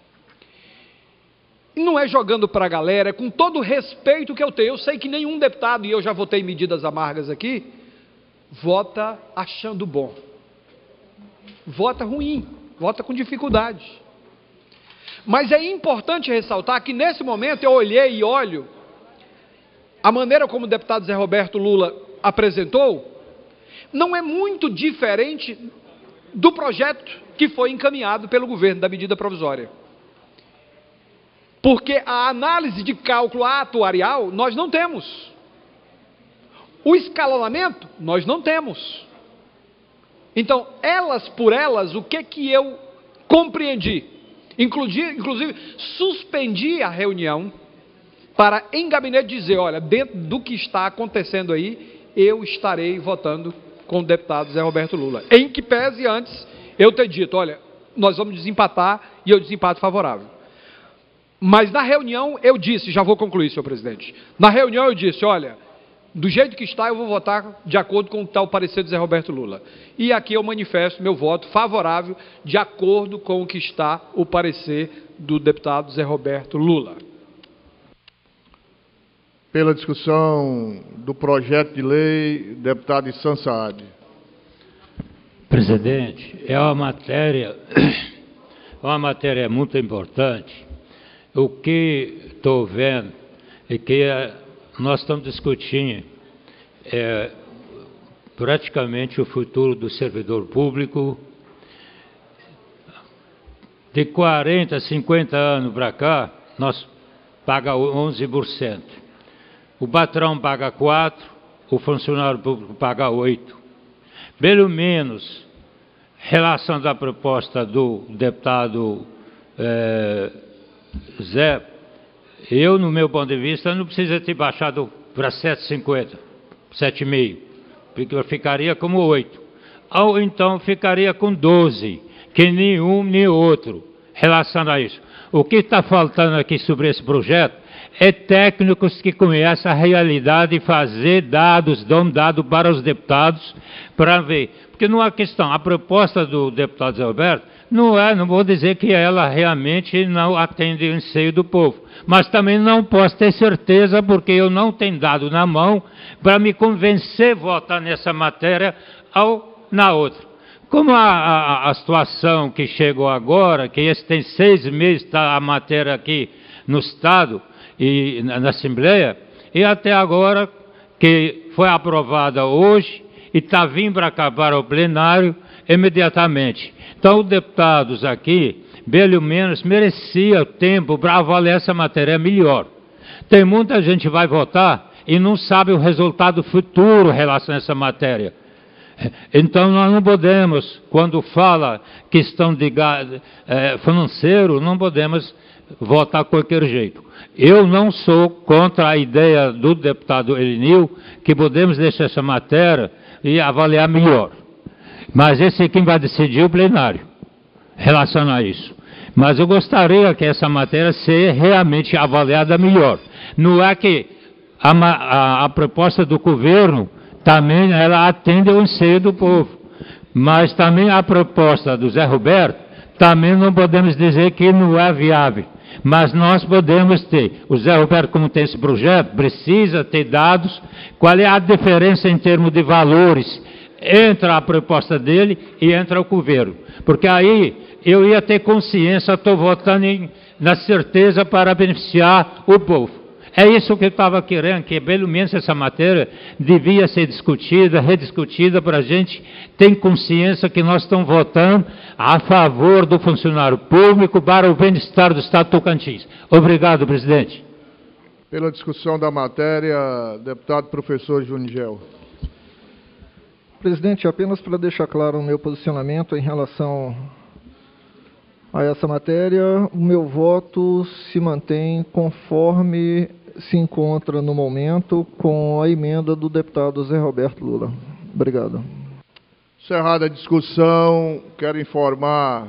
E não é jogando para a galera, é com todo o respeito que eu tenho. Eu sei que nenhum deputado, e eu já votei medidas amargas aqui, vota achando bom. Vota ruim, vota com dificuldade. Mas é importante ressaltar que nesse momento eu olhei e olho a maneira como o deputado Zé Roberto Lula apresentou, não é muito diferente do projeto que foi encaminhado pelo governo da medida provisória. Porque a análise de cálculo atuarial nós não temos. O escalonamento nós não temos. Então, elas por elas, o que eu compreendi? Inclusive, suspendi a reunião para, em gabinete, dizer, olha, dentro do que está acontecendo aí, eu estarei votando com o deputado Zé Roberto Lula. Em que pese antes eu ter dito, olha, nós vamos desempatar e eu desempato favorável. Mas na reunião eu disse, já vou concluir, senhor presidente, na reunião eu disse, olha, do jeito que está eu vou votar de acordo com o tal parecer do Zé Roberto Lula. E aqui eu manifesto meu voto favorável de acordo com o que está o parecer do deputado Zé Roberto Lula. Pela discussão do projeto de lei, deputado Issan Saad. Presidente, é uma matéria muito importante. O que estou vendo é que nós estamos discutindo praticamente o futuro do servidor público. De 40, 50 anos para cá, nós pagamos 11%. O patrão paga 4%, o funcionário público paga 8%. Pelo menos, relação da proposta do deputado Zé, eu, no meu ponto de vista, não precisa ter baixado para 7,50, 7,5, porque eu ficaria como 8. Ou então ficaria com 12, que nenhum nem outro, relação a isso. O que está faltando aqui sobre esse projeto é técnicos que conhecem a realidade e fazer dados, dão dado para os deputados para ver. Porque não há questão, a proposta do deputado Zé Roberto não vou dizer que ela realmente não atende o anseio do povo, mas também não posso ter certeza, porque eu não tenho dado na mão para me convencer a votar nessa matéria ou na outra. Como a situação que chegou agora, que esse tem 6 meses, está a matéria aqui no Estado e na Assembleia, e até agora, que foi aprovada hoje, e está vindo para acabar o plenário imediatamente. Então, os deputados aqui, pelo menos, mereciam tempo para avaliar essa matéria melhor. Tem muita gente que vai votar e não sabe o resultado futuro em relação a essa matéria. Então, nós não podemos, quando fala questão de financeiro, não podemos votar de qualquer jeito. Eu não sou contra a ideia do deputado Elinil, que podemos deixar essa matéria e avaliar melhor. Mas esse é quem vai decidir o plenário, em relação a isso. Mas eu gostaria que essa matéria seja realmente avaliada melhor. Não é que a proposta do governo também ela atende ao anseio do povo, mas também a proposta do Zé Roberto, também não podemos dizer que não é viável. Mas nós podemos ter, o Zé Roberto, como tem esse projeto, precisa ter dados, qual é a diferença em termos de valores entre a proposta dele e entre o governo. Porque aí eu ia ter consciência, estou votando na certeza para beneficiar o povo. É isso que eu estava querendo, que pelo menos essa matéria devia ser discutida, rediscutida, para a gente ter consciência que nós estamos votando a favor do funcionário público para o bem-estar do Estado de Tocantins. Obrigado, presidente. Pela discussão da matéria, deputado professor Junigel. Presidente, apenas para deixar claro o meu posicionamento em relação a essa matéria, o meu voto se mantém conforme se encontra no momento com a emenda do deputado Zé Roberto Lula. Obrigado. Encerrada a discussão, quero informar,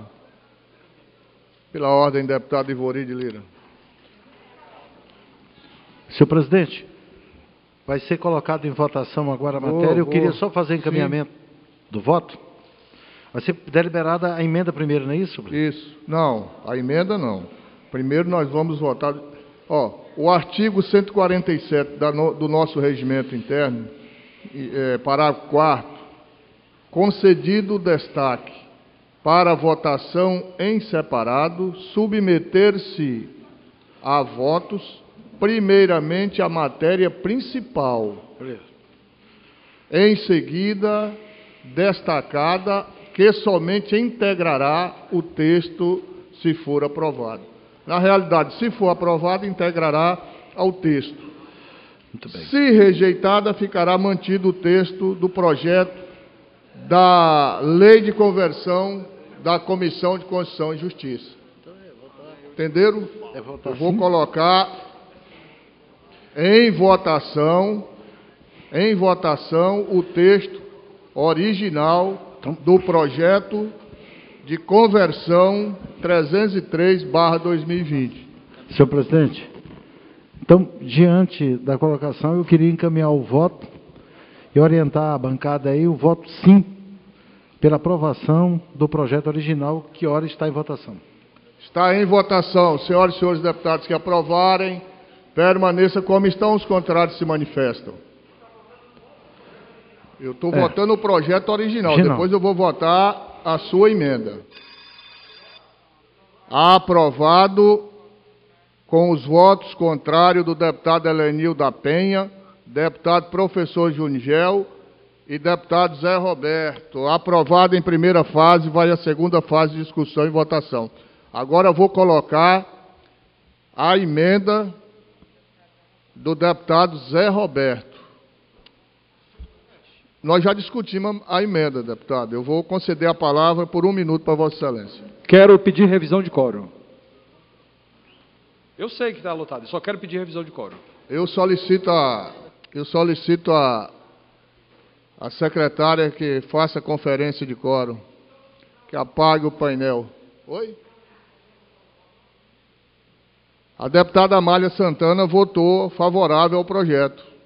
pela ordem, deputado Ivori de Lira. Senhor presidente, vai ser colocado em votação agora a matéria. Eu queria só fazer encaminhamento do voto. Vai ser deliberada a emenda primeiro, não é isso? Isso. Não, a emenda não. Primeiro nós vamos votar... o artigo 147 do nosso regimento interno, parágrafo 4º, concedido o destaque para votação em separado, submeter-se a votos, primeiramente a matéria principal. Em seguida, destacada que somente integrará o texto se for aprovado. Na realidade, se for aprovado, integrará ao texto. Muito bem. Se rejeitada, ficará mantido o texto do projeto da Lei de Conversão da Comissão de Constituição e Justiça. Entenderam? Eu vou colocar em votação o texto original do projeto de conversão 303/2020. Senhor presidente, então, diante da colocação, eu queria encaminhar o voto e orientar a bancada aí, o voto sim, pela aprovação do projeto original, que ora está em votação. Está em votação. Senhoras e senhores deputados que aprovarem, permaneça como estão, os contrários se manifestam. Eu estou votando o projeto original, depois eu vou votar a sua emenda. Aprovado com os votos contrários do deputado Elenil da Penha, deputado professor Junigel e deputado Zé Roberto. Aprovado em primeira fase, vai à segunda fase de discussão e votação. Agora eu vou colocar a emenda do deputado Zé Roberto. Nós já discutimos a emenda, deputado. Eu vou conceder a palavra por 1 minuto para Vossa Excelência. Quero pedir revisão de quórum. Eu sei que está lotado, eu só quero pedir revisão de quórum. Eu solicito a secretária que faça a conferência de quórum, que apague o painel. Oi? A deputada Amália Santana votou favorável ao projeto.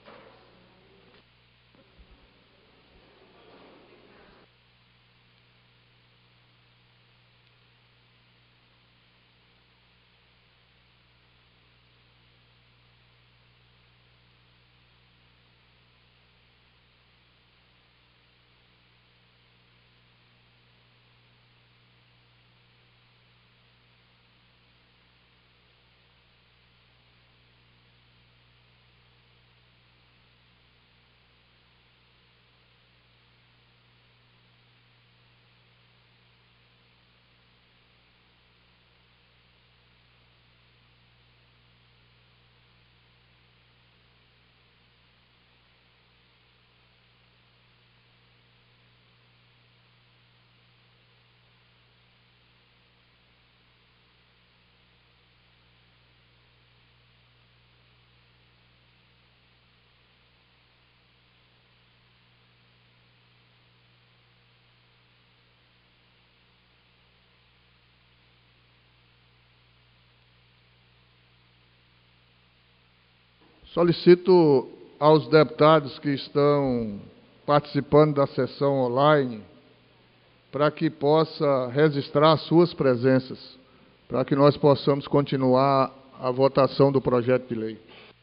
Solicito aos deputados que estão participando da sessão online para que possa registrar suas presenças, para que nós possamos continuar a votação do projeto de lei.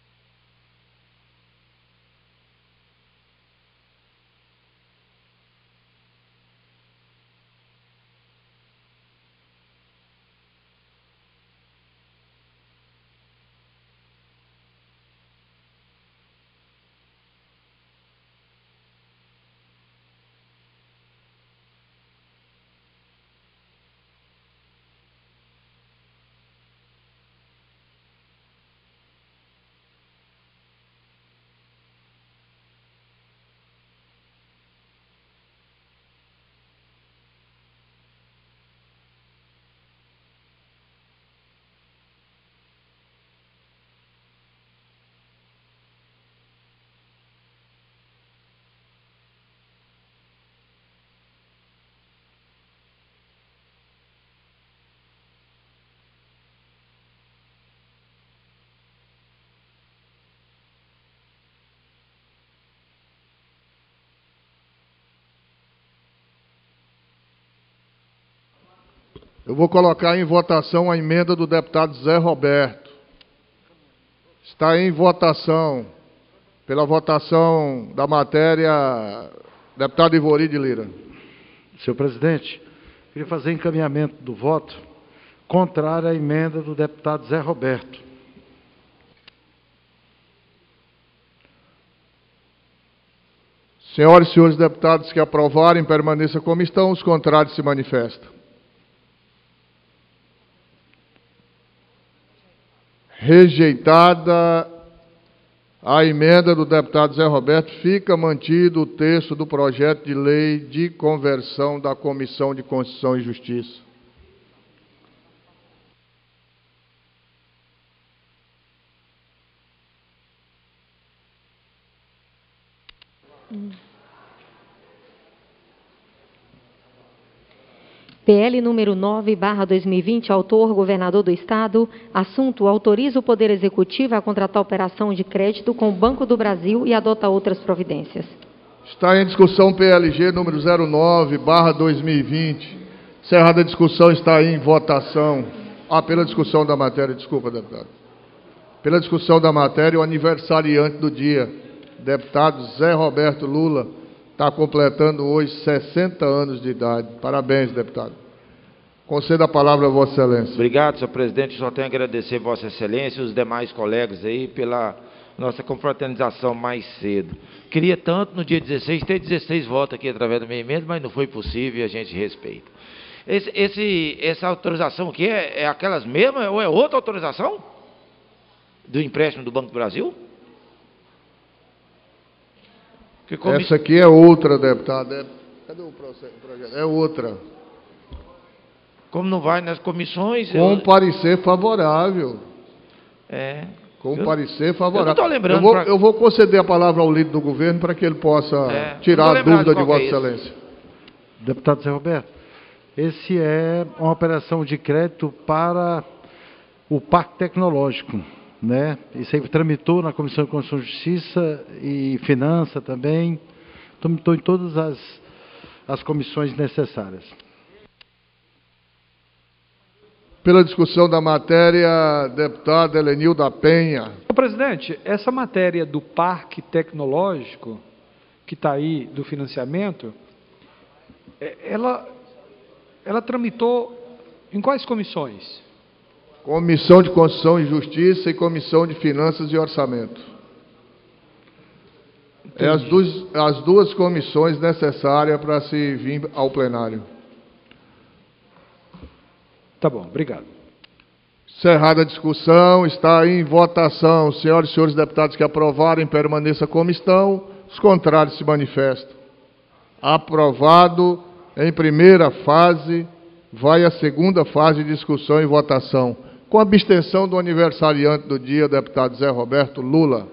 Eu vou colocar em votação a emenda do deputado Zé Roberto. Está em votação, pela votação da matéria, deputado Ivori de Lira. Senhor presidente, queria fazer encaminhamento do voto contrário à emenda do deputado Zé Roberto. Senhoras e senhores deputados que aprovarem, permaneça como estão, os contrários se manifestam. Rejeitada a emenda do deputado Zé Roberto, fica mantido o texto do projeto de lei de conversão da Comissão de Constituição e Justiça. PL número 9/2020, autor, governador do Estado. Assunto: autoriza o Poder Executivo a contratar operação de crédito com o Banco do Brasil e adota outras providências. Está em discussão PLG número 09/2020. Encerrada a discussão, está em votação. Pela discussão da matéria, desculpa, deputado. Pela discussão da matéria, o aniversariante do dia, deputado Zé Roberto Lula, está completando hoje 60 anos de idade. Parabéns, deputado. Conceda a palavra a Vossa Excelência. Obrigado, senhor presidente. Só tenho a agradecer a Vossa Excelência e os demais colegas aí pela nossa confraternização mais cedo. Queria tanto no dia 16 ter 16 votos aqui através da minha emenda, mas não foi possível e a gente respeita. Essa autorização aqui é aquelas mesmas ou é outra autorização do empréstimo do Banco do Brasil? Essa aqui é outra, deputado. Cadê o projeto? É outra. Como não vai nas comissões... Com parecer favorável. Com parecer favorável. Eu não estou lembrando... Eu vou conceder a palavra ao líder do governo para que ele possa tirar a dúvida de Vossa Excelência. Deputado Zé Roberto, esse é uma operação de crédito para o Parque Tecnológico, né? Isso aí tramitou na Comissão de Constituição e Justiça e Finança também, tramitou em todas as comissões necessárias. Pela discussão da matéria, deputado Helenil da Penha. Senhor presidente, essa matéria do Parque Tecnológico, que está aí, do financiamento, ela tramitou em quais comissões? Comissão de Constituição e Justiça e Comissão de Finanças e Orçamento. É as duas comissões necessárias para se vir ao plenário. Tá bom, obrigado. Encerrada a discussão, está em votação. Senhoras e senhores deputados que aprovarem, permaneça como estão. Os contrários se manifestam. Aprovado em primeira fase, vai a segunda fase de discussão e votação. Com abstenção do aniversariante do dia, deputado Zé Roberto Lula.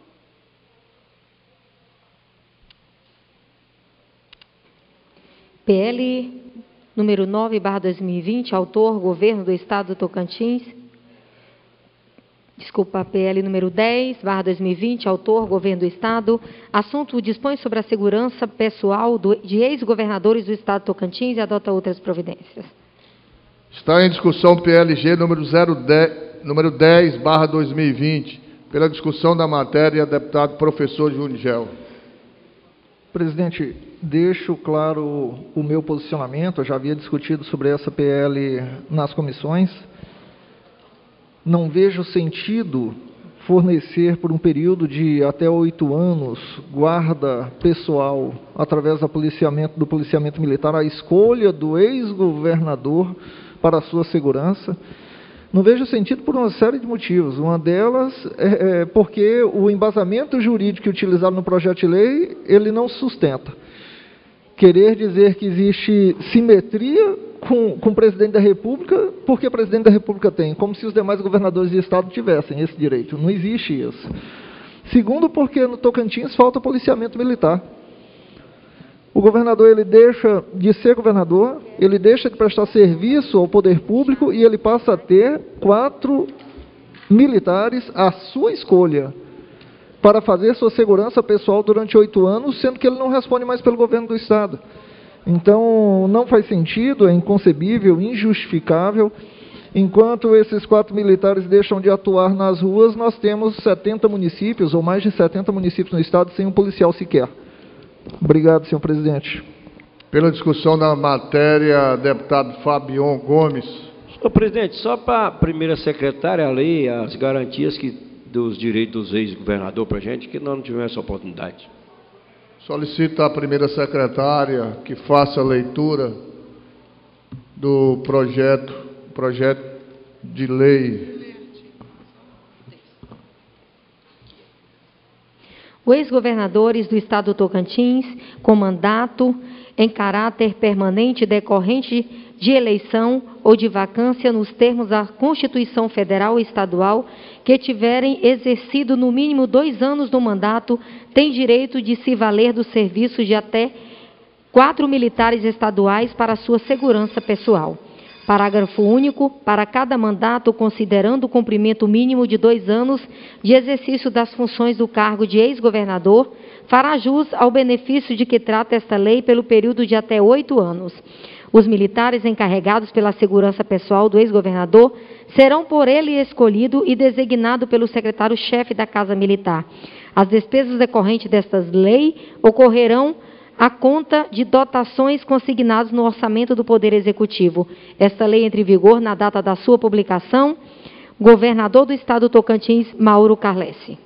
PL número 9/2020, autor, Governo do Estado do Tocantins. Desculpa, PL número 10/2020, autor, Governo do Estado. Assunto: dispõe sobre a segurança pessoal de ex-governadores do Estado do Tocantins e adota outras providências. Está em discussão PLG número 10/2020. Pela discussão da matéria, deputado professor Junigel. Presidente, deixo claro o meu posicionamento. Eu já havia discutido sobre essa PL nas comissões. Não vejo sentido fornecer por um período de até 8 anos guarda pessoal através do policiamento militar, a escolha do ex-governador para a sua segurança. Não vejo sentido por uma série de motivos. Uma delas é porque o embasamento jurídico utilizado no projeto de lei, ele não sustenta. Querer dizer que existe simetria com o presidente da República, porque o presidente da República tem, como se os demais governadores de Estado tivessem esse direito. Não existe isso. Segundo, porque no Tocantins falta policiamento militar. O governador, ele deixa de ser governador, ele deixa de prestar serviço ao poder público e ele passa a ter 4 militares à sua escolha para fazer sua segurança pessoal durante 8 anos, sendo que ele não responde mais pelo governo do Estado. Então, não faz sentido, é inconcebível, injustificável. Enquanto esses 4 militares deixam de atuar nas ruas, nós temos 70 municípios, ou mais de 70 municípios no Estado, sem um policial sequer. Obrigado, senhor presidente. Pela discussão da matéria, deputado Fabion Gomes. Senhor presidente, só para a primeira secretária ler as garantias dos direitos dos ex-governadores para a gente, que nós não tivemos essa oportunidade. Solicito à primeira secretária que faça a leitura do projeto de lei. Os ex-governadores do Estado do Tocantins, com mandato em caráter permanente decorrente de eleição ou de vacância nos termos da Constituição Federal e Estadual, que tiverem exercido no mínimo 2 anos no mandato, têm direito de se valer dos serviços de até 4 militares estaduais para sua segurança pessoal. Parágrafo único. Para cada mandato, considerando o cumprimento mínimo de 2 anos de exercício das funções do cargo de ex-governador, fará jus ao benefício de que trata esta lei pelo período de até 8 anos. Os militares encarregados pela segurança pessoal do ex-governador serão por ele escolhido e designado pelo secretário-chefe da Casa Militar. As despesas decorrentes destas leis ocorrerão à conta de dotações consignadas no orçamento do Poder Executivo. Esta lei entra em vigor na data da sua publicação. Governador do Estado do Tocantins, Mauro Carlesse.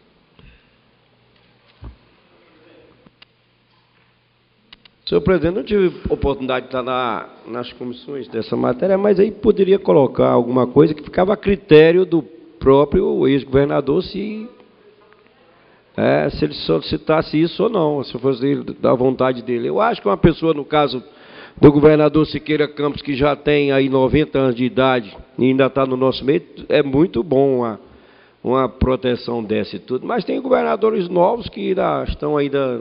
Senhor presidente, não tive oportunidade de estar nas comissões dessa matéria, mas aí poderia colocar alguma coisa que ficava a critério do próprio ex-governador se se ele solicitasse isso ou não, se fosse da vontade dele. Eu acho que uma pessoa, no caso do governador Siqueira Campos, que já tem aí 90 anos de idade e ainda está no nosso meio, é muito bom uma proteção dessa e tudo. Mas tem governadores novos que estão ainda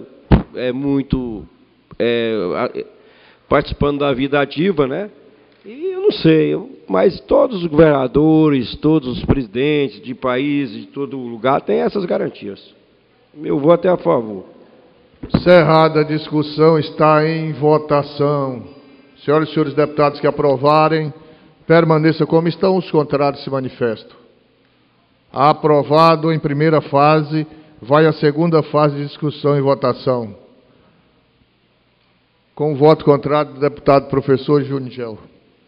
participando da vida ativa, né? E eu não sei, mas todos os governadores, todos os presidentes de países, de todo lugar, têm essas garantias. Meu voto é a favor. Encerrada a discussão, está em votação. Senhoras e senhores deputados que aprovarem, permaneça como estão, os contrários se manifestam. Aprovado em primeira fase, vai à segunda fase de discussão e votação. Com o voto contrário do deputado professor Junigel.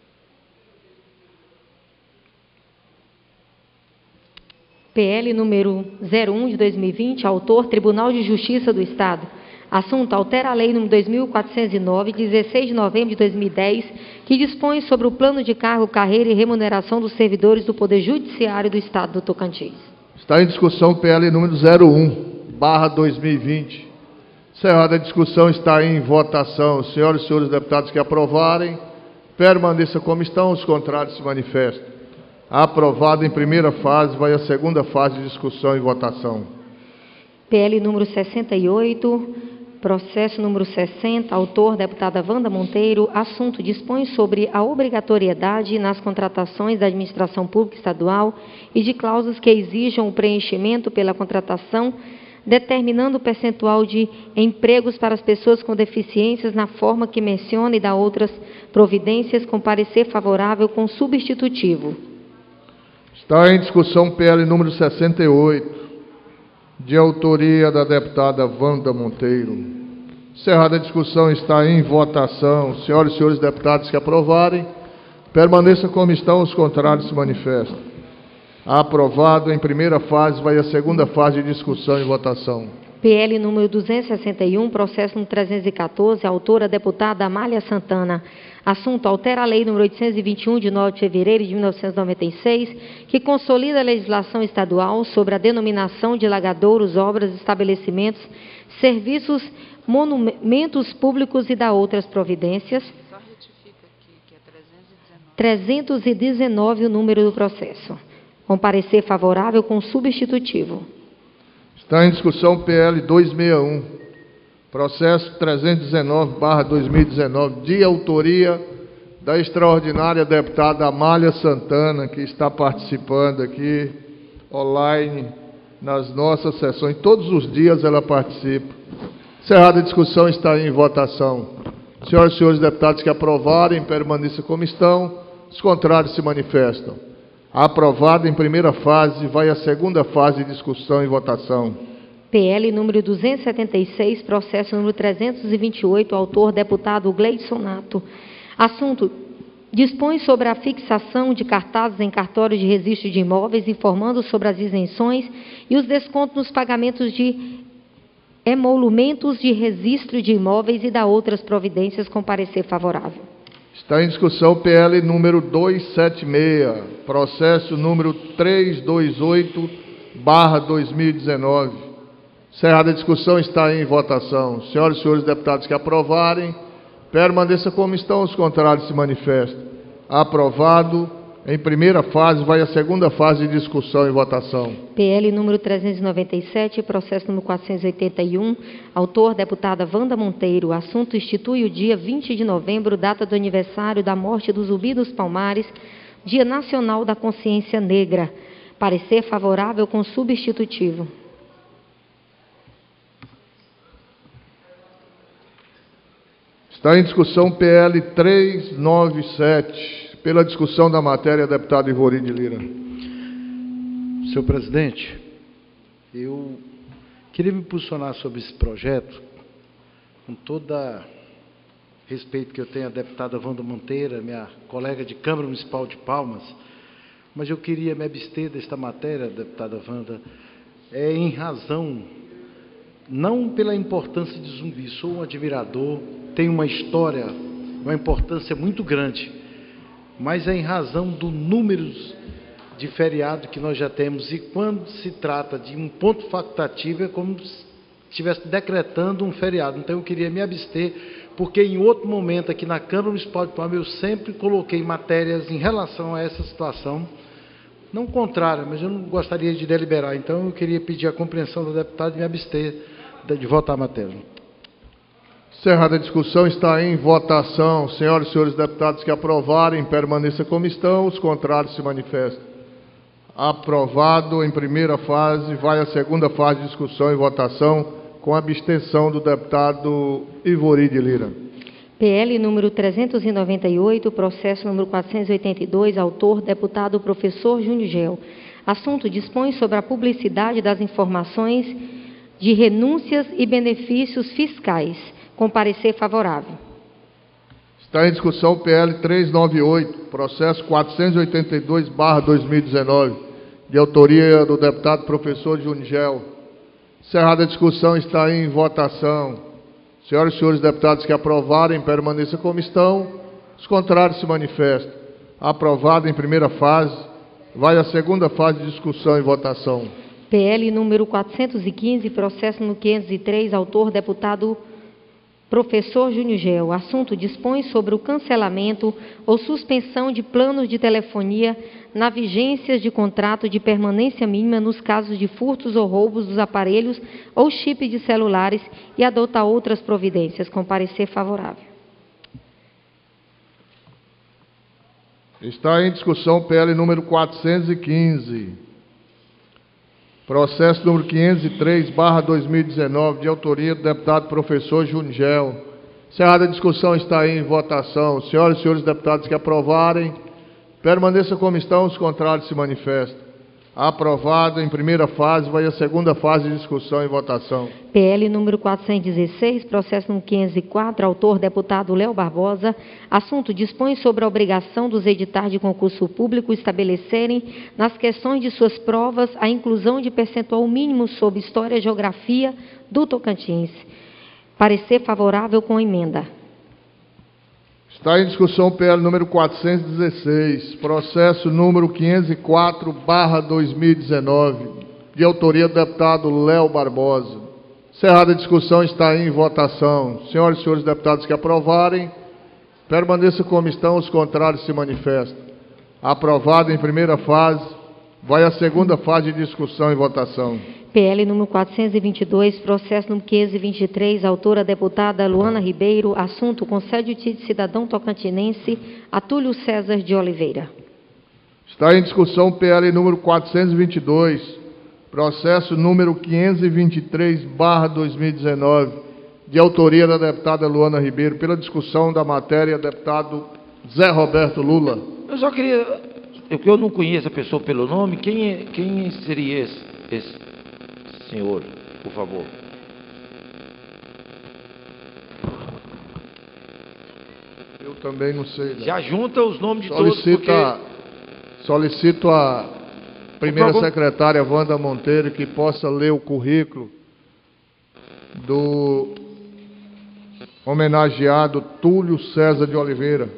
PL número 01 de 2020, autor Tribunal de Justiça do Estado. Assunto: altera a lei número 2409, 16 de novembro de 2010, que dispõe sobre o plano de cargo, carreira e remuneração dos servidores do Poder Judiciário do Estado do Tocantins. Está em discussão o PL número 01/2020. Encerrada a discussão, está em votação. Senhoras e senhores deputados que aprovarem, permaneça como estão, os contrários se manifestam. Aprovado em primeira fase, vai à segunda fase de discussão e votação. PL número 68, processo número 60, autor deputada Wanda Monteiro. Assunto: dispõe sobre a obrigatoriedade nas contratações da administração pública estadual e de cláusulas que exijam o preenchimento pela contratação, determinando o percentual de empregos para as pessoas com deficiências na forma que menciona e dá outras providências, com parecer favorável com substitutivo. Está em discussão PL número 68, de autoria da deputada Wanda Monteiro. Encerrada a discussão, está em votação. Senhoras e senhores deputados que aprovarem, permaneça como estão, os contrários se manifestam. Aprovado em primeira fase, vai à segunda fase de discussão e votação. PL número 261, processo número 314, autora deputada Amália Santana. Assunto: altera a lei número 821, de 9 de fevereiro de 1996, que consolida a legislação estadual sobre a denominação de lagadouros, obras, estabelecimentos, serviços, monumentos públicos e dá outras providências. Só retifica aqui, que é 319 o número do processo. Com parecer favorável com substitutivo. Está em discussão PL 261, processo 319/2019, de autoria da extraordinária deputada Amália Santana, que está participando aqui online nas nossas sessões. Todos os dias ela participa. Encerrada a discussão, está em votação. Senhoras e senhores deputados que aprovarem, permaneçam como estão, os contrários se manifestam. Aprovado em primeira fase, vai à segunda fase de discussão e votação. PL número 276, processo número 328, autor deputado Gleidson Nato. Assunto: dispõe sobre a fixação de cartazes em cartórios de registro de imóveis, informando sobre as isenções e os descontos nos pagamentos de emolumentos de registro de imóveis e dá outras providências, com parecer favorável. Está em discussão o PL número 276, processo número 328/2019. Encerrada a discussão, está em votação. Senhoras e senhores deputados que aprovarem, permaneça como estão, os contrários se manifestam. Aprovado em primeira fase, vai à segunda fase de discussão e votação. PL número 397, processo número 481, autor deputada Wanda Monteiro. Assunto: institui o dia 20 de novembro, data do aniversário da morte do Zumbi dos Palmares, Dia Nacional da Consciência Negra. Parecer favorável com substitutivo. Está em discussão PL 397. Pela discussão da matéria, deputado Ivori de Lira. Senhor presidente, eu queria me posicionar sobre esse projeto, com todo respeito que eu tenho à deputada Wanda Monteiro, minha colega de Câmara Municipal de Palmas, mas eu queria me abster desta matéria, deputada Wanda, em razão, não pela importância de Zumbi, sou um admirador, tenho uma história, uma importância muito grande, mas é em razão dos números de feriado que nós já temos, e quando se trata de um ponto facultativo é como se estivesse decretando um feriado. Então eu queria me abster, porque em outro momento aqui na Câmara Municipal de Palma eu sempre coloquei matérias em relação a essa situação, não contrária, mas eu não gostaria de deliberar. Então eu queria pedir a compreensão do deputado e me abster de votar a matéria. Encerrada a discussão, está em votação. Senhoras e senhores deputados que aprovarem, permaneça como estão. Os contrários se manifestam. Aprovado em primeira fase, vai à segunda fase de discussão e votação, com abstenção do deputado Ivori de Lira. PL número 398, processo número 482, autor, deputado professor Júnior Gel. Assunto: dispõe sobre a publicidade das informações de renúncias e benefícios fiscais. Com parecer favorável. Está em discussão o PL 398, processo 482/2019, de autoria do deputado professor Júnior Gel. Encerrada a discussão, está em votação. Senhoras e senhores deputados que aprovarem, permaneçam como estão. Os contrários se manifestam. Aprovado em primeira fase, vai à segunda fase de discussão e votação. PL número 415, processo número 503, autor, deputado professor Júnior Gel. Assunto: dispõe sobre o cancelamento ou suspensão de planos de telefonia na vigência de contrato de permanência mínima nos casos de furtos ou roubos dos aparelhos ou chip de celulares e adota outras providências. Com parecer favorável. Está em discussão o PL número 415. Processo número 503/2019, de autoria do deputado professor Júnior Gel. Encerrada a discussão, está em votação. Senhoras e senhores deputados que aprovarem, permaneçam como estão, os contrários se manifestam. Aprovado em primeira fase, vai à segunda fase de discussão e votação. PL número 416, processo número 504, autor, deputado Léo Barbosa. Assunto: dispõe sobre a obrigação dos editais de concurso público estabelecerem, nas questões de suas provas, a inclusão de percentual mínimo sobre História e Geografia do Tocantins. Parecer favorável com emenda. Está em discussão o PL número 416, processo número 504/2019, de autoria do deputado Léo Barbosa. Encerrada a discussão, está em votação. Senhoras e senhores deputados que aprovarem, permaneçam como estão, os contrários se manifestam. Aprovado em primeira fase, vai à segunda fase de discussão e votação. PL número 422, processo número 523, autora deputada Luana Ribeiro. Assunto: concede o título de cidadão tocantinense a Túlio César de Oliveira. Está em discussão o PL número 422, processo número 523/2019, de autoria da deputada Luana Ribeiro. Pela discussão da matéria, deputado Zé Roberto Lula. Eu só queria, porque eu não conheço a pessoa pelo nome, quem seria esse senhor, por favor? Eu também não sei. Né? Já junta os nomes de todos, porque... Solicito a primeira secretária, Wanda Monteiro, que possa ler o currículo do homenageado Túlio César de Oliveira.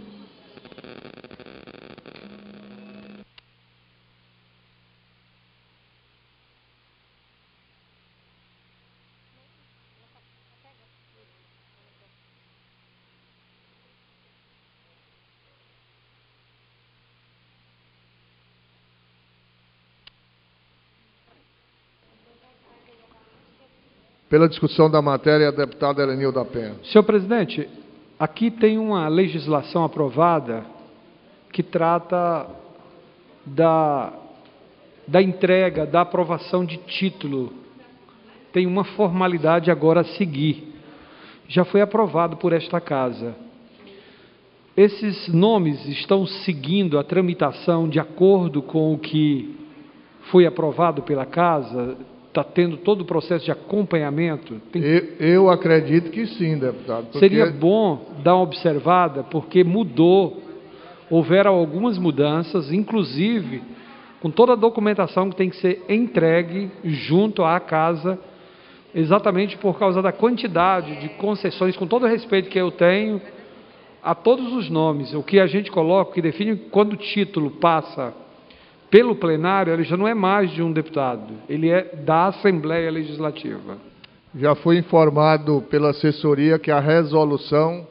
Pela discussão da matéria, a deputada Helenilda Penha. Senhor presidente, aqui tem uma legislação aprovada que trata da entrega, da aprovação de título. Tem uma formalidade agora a seguir. Já foi aprovado por esta casa. Esses nomes estão seguindo a tramitação de acordo com o que foi aprovado pela casa? Está tendo todo o processo de acompanhamento? Eu acredito que sim, deputado. Porque... Seria bom dar uma observada, porque mudou, houveram algumas mudanças, inclusive com toda a documentação que tem que ser entregue junto à casa, exatamente por causa da quantidade de concessões, com todo o respeito que eu tenho a todos os nomes. O que a gente coloca, o que define quando o título passa pelo plenário, ele já não é mais de um deputado, ele é da Assembleia Legislativa. Já fui informado pela assessoria que a resolução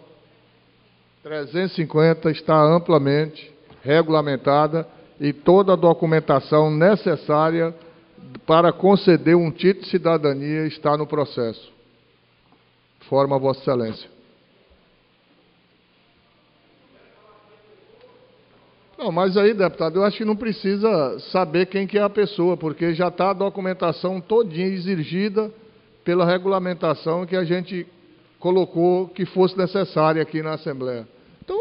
350 está amplamente regulamentada e toda a documentação necessária para conceder um título de cidadania está no processo. Informa Vossa Excelência. Não, mas aí, deputado, eu acho que não precisa saber quem que é a pessoa, porque já está a documentação todinha exigida pela regulamentação que a gente colocou que fosse necessária aqui na Assembleia. Então,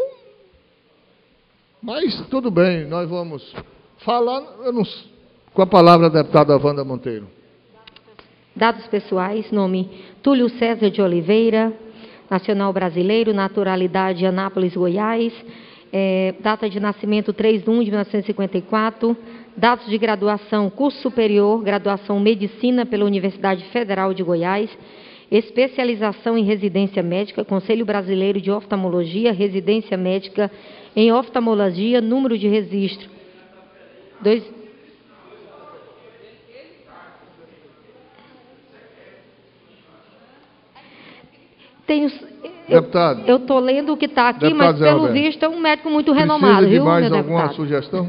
mas tudo bem, nós vamos falar com a palavra da deputada Wanda Monteiro. Dados pessoais, nome Túlio César de Oliveira, nacional brasileiro, naturalidade Anápolis, Goiás, data de nascimento 3/1/1954, dados de graduação, curso superior, graduação Medicina pela Universidade Federal de Goiás, especialização em residência médica, Conselho Brasileiro de Oftalmologia, residência médica em oftalmologia, número de registro. Deputado. Eu estou lendo o que está aqui, Deputado mas Zé pelo Roberto, visto é um médico muito renomado, viu, mais meu alguma deputado? sugestão?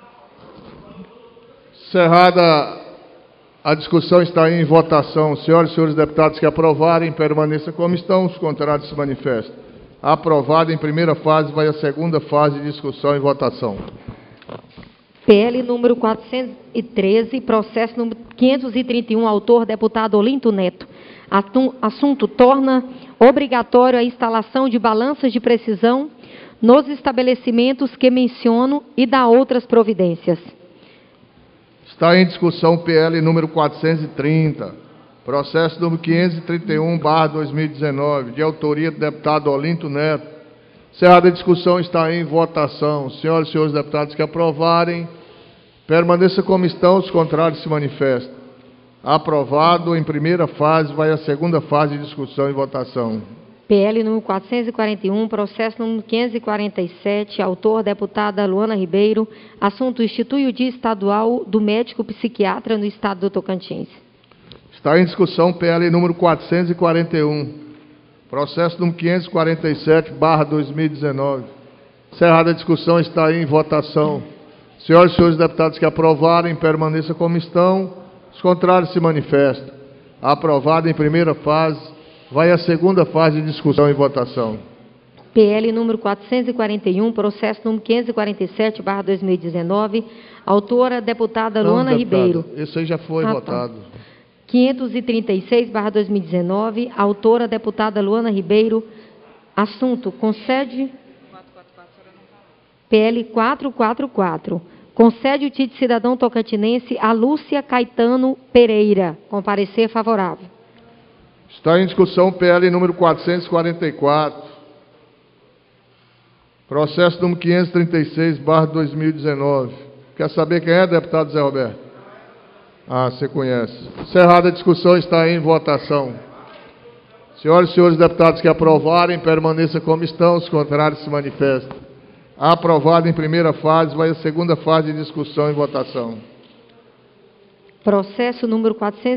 Encerrada a discussão, está em votação. Senhoras e senhores deputados que aprovarem, permaneça como estão. Os contrários se manifestam. Aprovado em primeira fase, vai a segunda fase de discussão e votação. PL número 413, processo número 531, autor deputado Olinto Neto. Assunto: torna obrigatório a instalação de balanças de precisão nos estabelecimentos que menciono e dá outras providências. Está em discussão o PL número 430, processo número 531/2019, de autoria do deputado Olinto Neto. Encerrada a discussão, está em votação. Senhoras e senhores deputados que aprovarem, permaneça como estão, os contrários se manifestam. Aprovado em primeira fase, vai a segunda fase de discussão e votação. PL número 441, processo número 547, autor deputada Luana Ribeiro. Assunto: institui o Dia Estadual do Médico Psiquiatra no Estado do Tocantins. Está em discussão PL número 441, processo número 547/2019. Encerrada a discussão, está em votação. Senhoras e senhores deputados que aprovarem, permaneça como estão. Os contrários se manifestam. Aprovado em primeira fase, vai a segunda fase de discussão e votação. PL número 441, processo número 547/2019, autora deputada Luana Ribeiro. Esse aí já foi votado. 536/2019, autora deputada Luana Ribeiro. Assunto: concede PL 444. Concede o título de cidadão tocantinense a Lúcia Caetano Pereira. Com parecer favorável. Está em discussão o PL número 444. Processo número 536/2019. Quer saber quem é, deputado Zé Roberto? Ah, você conhece. Encerrada a discussão, está em votação. Senhoras e senhores deputados que aprovarem, permaneça como estão, os contrários se manifestam. Aprovado em primeira fase, vai a segunda fase de discussão e votação. Processo número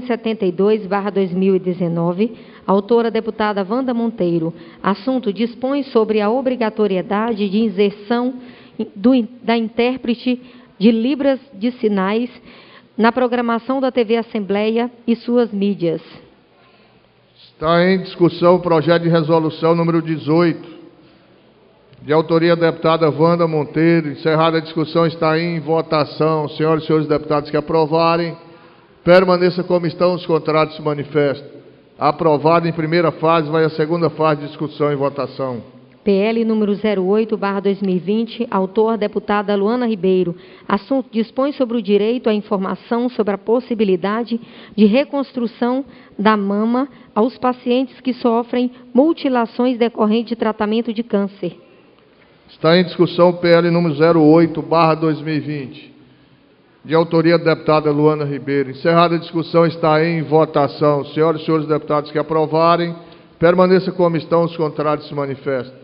472/2019, autora deputada Wanda Monteiro. Assunto: dispõe sobre a obrigatoriedade de inserção da intérprete de Libras de Sinais na programação da TV Assembleia e suas mídias. Está em discussão o projeto de resolução número 18, de autoria da deputada Wanda Monteiro. Encerrada a discussão, está em votação. Senhoras e senhores deputados que aprovarem, permaneça como estão, os contrários se manifestam. Aprovado em primeira fase, vai a segunda fase de discussão e votação. PL número 08/2020, autor deputada Luana Ribeiro. Assunto: dispõe sobre o direito à informação sobre a possibilidade de reconstrução da mama aos pacientes que sofrem mutilações decorrentes de tratamento de câncer. Está em discussão o PL número 08/2020, de autoria da deputada Luana Ribeiro. Encerrada a discussão, está em votação. Senhoras e senhores deputados que aprovarem, permaneça como estão, os contrários se manifestam.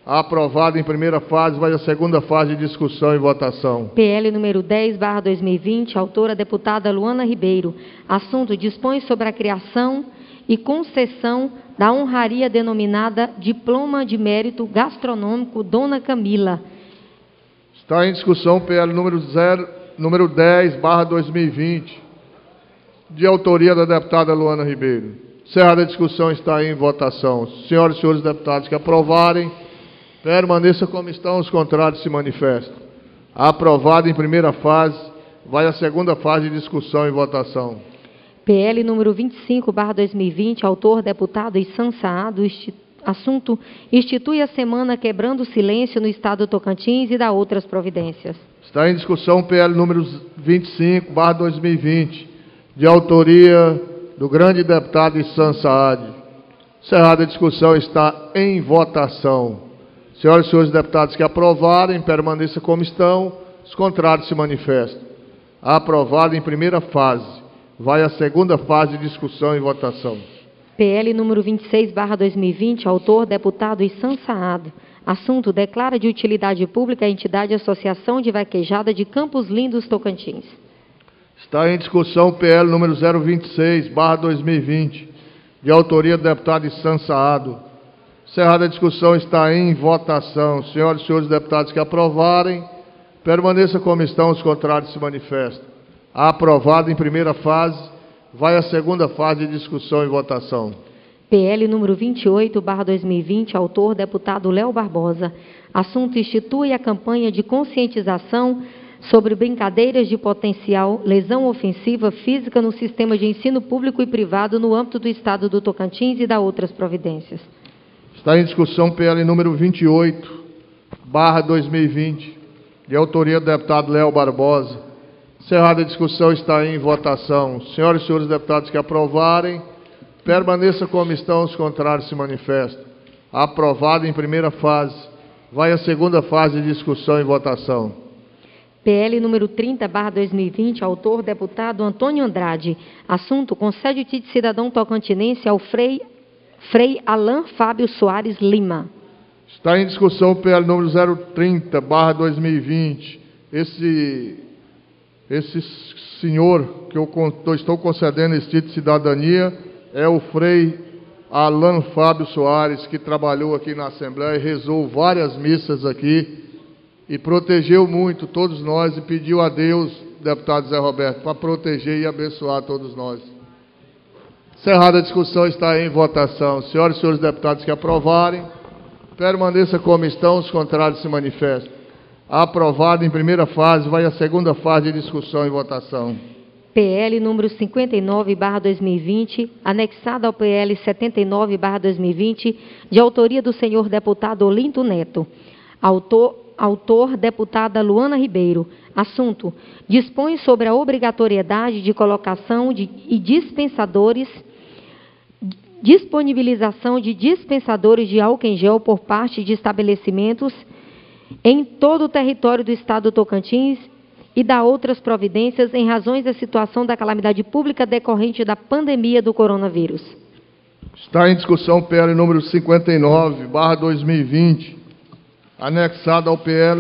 Aprovado em primeira fase, vai à segunda fase de discussão e votação. PL número 10/2020, autora deputada Luana Ribeiro. Assunto: dispõe sobre a criação e concessão da honraria denominada Diploma de Mérito Gastronômico Dona Camila. Está em discussão o PL número 10/2020, de autoria da deputada Luana Ribeiro. Encerrada a discussão, está em votação. Senhoras e senhores deputados que aprovarem, permaneça como estão, os contrários se manifestam. Aprovado em primeira fase, vai à segunda fase de discussão e votação. PL número 25/2020, autor deputado Issan Saado. Assunto: institui a semana quebrando o silêncio no estado do Tocantins e dá outras providências. Está em discussão o PL número 25/2020, de autoria do grande deputado Issan Saad. Encerrada a discussão, está em votação. Senhoras e senhores deputados que aprovarem, permaneça como estão, os contrários se manifestam. Aprovado em primeira fase, vai à segunda fase de discussão e votação. PL número 26/2020, autor deputado Issan Saad. Assunto: declara de utilidade pública a entidade Associação de Vaquejada de Campos Lindos, Tocantins. Está em discussão o PL número 026/2020, de autoria do deputado Issan Saad. Encerrada a discussão, está em votação. Senhoras e senhores deputados que aprovarem, permaneça como estão, os contrários se manifestam. Aprovado em primeira fase, vai à segunda fase de discussão e votação. PL número 28/2020, autor deputado Léo Barbosa. Assunto: institui a campanha de conscientização sobre brincadeiras de potencial lesão ofensiva física no sistema de ensino público e privado no âmbito do estado do Tocantins e dá outras providências. Está em discussão PL número 28/2020, de autoria do deputado Léo Barbosa. Encerrada a discussão, está em votação. Senhoras e senhores deputados que aprovarem, permaneça como estão, os contrários se manifestam. Aprovado em primeira fase, vai à segunda fase de discussão e votação. PL número 30/2020, autor deputado Antônio Andrade. Assunto: concede o título de cidadão tocantinense ao Frei Alain Fábio Soares Lima. Está em discussão o PL número 030/2020. Esse senhor que eu estou concedendo esse título de cidadania é o Frei Alain Fábio Soares, que trabalhou aqui na Assembleia e rezou várias missas aqui e protegeu muito todos nós e pediu a Deus, deputado Zé Roberto, para proteger e abençoar todos nós. Encerrada a discussão, está em votação. Senhoras e senhores deputados que aprovarem, permaneça como estão, os contrários se manifestam. Aprovado em primeira fase, vai à segunda fase de discussão e votação. PL número 59/2020, anexado ao PL 79/2020, de autoria do senhor deputado Olinto Neto. Autor deputada Luana Ribeiro. Assunto: dispõe sobre a obrigatoriedade de colocação e disponibilização de dispensadores de álcool em gel por parte de estabelecimentos em todo o território do estado do Tocantins e dá outras providências em razões da situação da calamidade pública decorrente da pandemia do coronavírus. Está em discussão o PL número 59/2020, anexado ao PL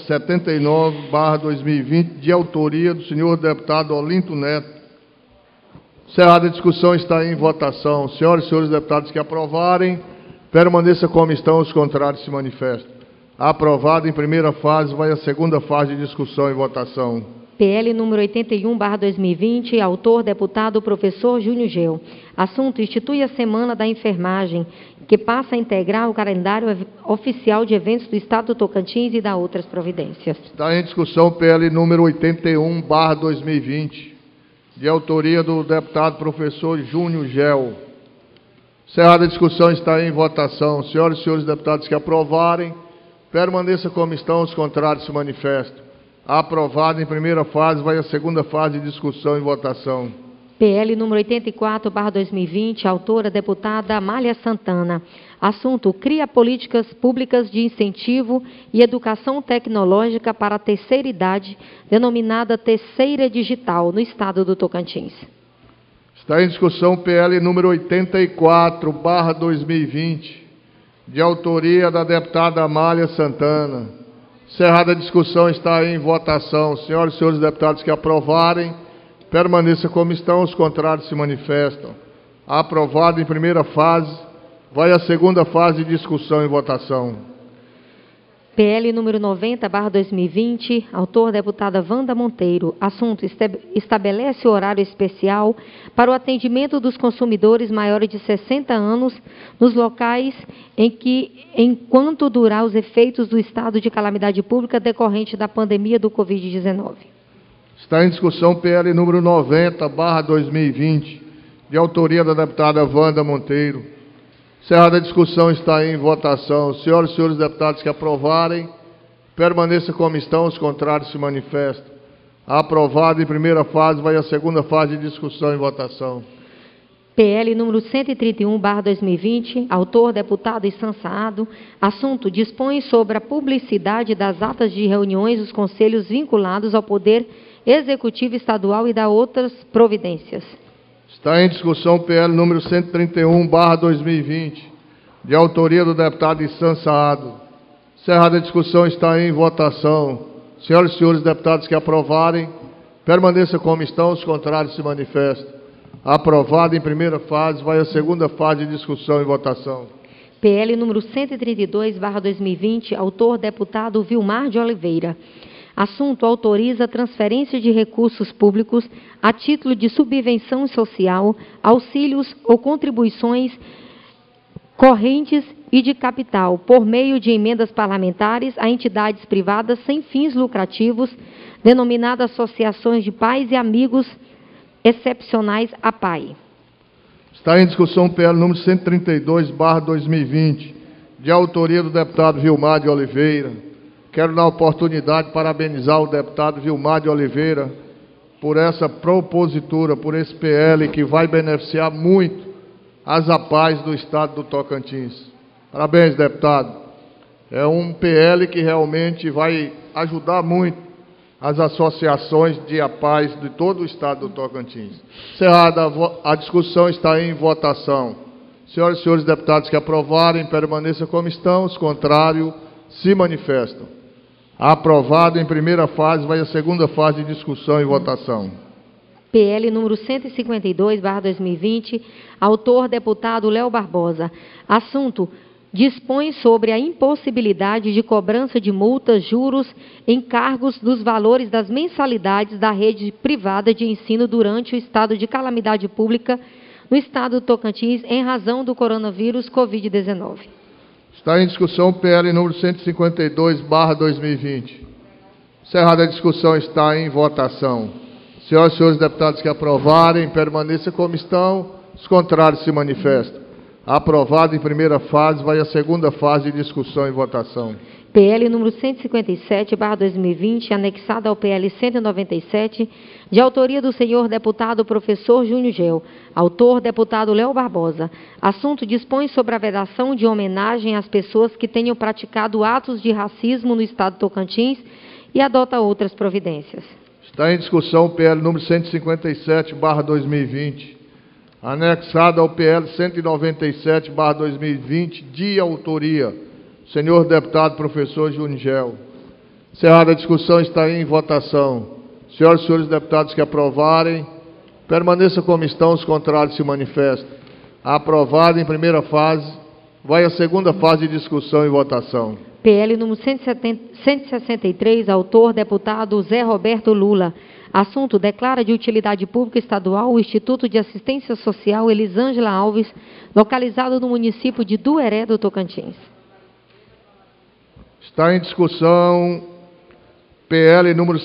79/2020, de autoria do senhor deputado Olinto Neto. Encerrada a discussão, está em votação. Senhoras e senhores deputados que aprovarem, permaneça como estão, os contrários se manifestam. Aprovado em primeira fase, vai à segunda fase de discussão e votação. PL número 81/2020, autor deputado professor Júnior Gel. Assunto: institui a Semana da Enfermagem, que passa a integrar o calendário oficial de eventos do estado do Tocantins e dá outras providências. Está em discussão o PL número 81/2020, de autoria do deputado professor Júnior Gel. Encerrada a discussão, está em votação. Senhoras e senhores deputados que aprovarem, permaneça como estão, os contrários se manifestam. Aprovado em primeira fase, vai à segunda fase de discussão e votação. PL número 84/2020, autora deputada Amália Santana. Assunto: cria políticas públicas de incentivo e educação tecnológica para a terceira idade, denominada Terceira Digital, no estado do Tocantins. Está em discussão o PL número 84/2020, de autoria da deputada Amália Santana. Encerrada a discussão, está em votação. Senhoras e senhores deputados que aprovarem, permaneça como estão, os contrários se manifestam. Aprovado em primeira fase, vai à segunda fase de discussão e votação. PL número 90/2020, autor deputada Wanda Monteiro. Assunto: estabelece horário especial para o atendimento dos consumidores maiores de 60 anos nos locais enquanto durar os efeitos do estado de calamidade pública decorrente da pandemia do Covid-19. Está em discussão PL número 90/2020, de autoria da deputada Wanda Monteiro. Encerrada a discussão, está em votação. Senhoras e senhores deputados que aprovarem, permaneça como estão, os contrários se manifestam. Aprovado em primeira fase, vai à segunda fase de discussão e votação. PL número 131/2020, autor deputado Issan Saado. Assunto: dispõe sobre a publicidade das atas de reuniões dos conselhos vinculados ao Poder Executivo Estadual e da outras providências. Está em discussão PL número 131/2020, de autoria do deputado Issan Saado. Encerrada a discussão, está em votação. Senhoras e senhores deputados que aprovarem, permaneça como estão, os contrários se manifestam. Aprovado em primeira fase, vai à segunda fase de discussão e votação. PL número 132/2020, autor deputado Vilmar de Oliveira. Assunto: autoriza a transferência de recursos públicos a título de subvenção social, auxílios ou contribuições correntes e de capital, por meio de emendas parlamentares a entidades privadas sem fins lucrativos, denominadas associações de pais e amigos excepcionais APAI. Está em discussão PL número 132/2020, de autoria do deputado Vilmar de Oliveira. Quero, na oportunidade, parabenizar o deputado Vilmar de Oliveira por essa propositura, por esse PL que vai beneficiar muito as APAIs do estado do Tocantins. Parabéns, deputado. É um PL que realmente vai ajudar muito as associações de APAIs de todo o estado do Tocantins. Encerrada a discussão, está em votação. Senhoras e senhores deputados que aprovarem, permaneçam como estão, os contrários se manifestam. Aprovado em primeira fase, vai à segunda fase de discussão e votação. PL número 152/2020, autor deputado Léo Barbosa. Assunto: dispõe sobre a impossibilidade de cobrança de multas, juros, encargos dos valores das mensalidades da rede privada de ensino durante o estado de calamidade pública no estado do Tocantins em razão do coronavírus Covid-19. Está em discussão o PL número 152/2020. Encerrada a discussão, está em votação. Senhoras e senhores deputados que aprovarem, permaneçam como estão, os contrários se manifestam. Aprovado em primeira fase, vai à segunda fase de discussão e votação. PL número 157/2020, anexada ao PL 197, de autoria do senhor deputado professor Júnior Gel, autor deputado Léo Barbosa. Assunto: dispõe sobre a vedação de homenagem às pessoas que tenham praticado atos de racismo no estado do Tocantins e adota outras providências. Está em discussão o PL número 157/2020, anexado ao PL 197/2020, de autoria senhor deputado professor Júnior Gel. Encerrada a discussão, está em votação. Senhoras e senhores deputados que aprovarem, permaneça como estão, os contrários se manifestam. Aprovado em primeira fase, vai à segunda fase de discussão e votação. PL número 163, autor deputado Zé Roberto Lula. Assunto: declara de utilidade pública estadual o Instituto de Assistência Social Elisângela Alves, localizado no município de Dueré do Tocantins. Está em discussão PL número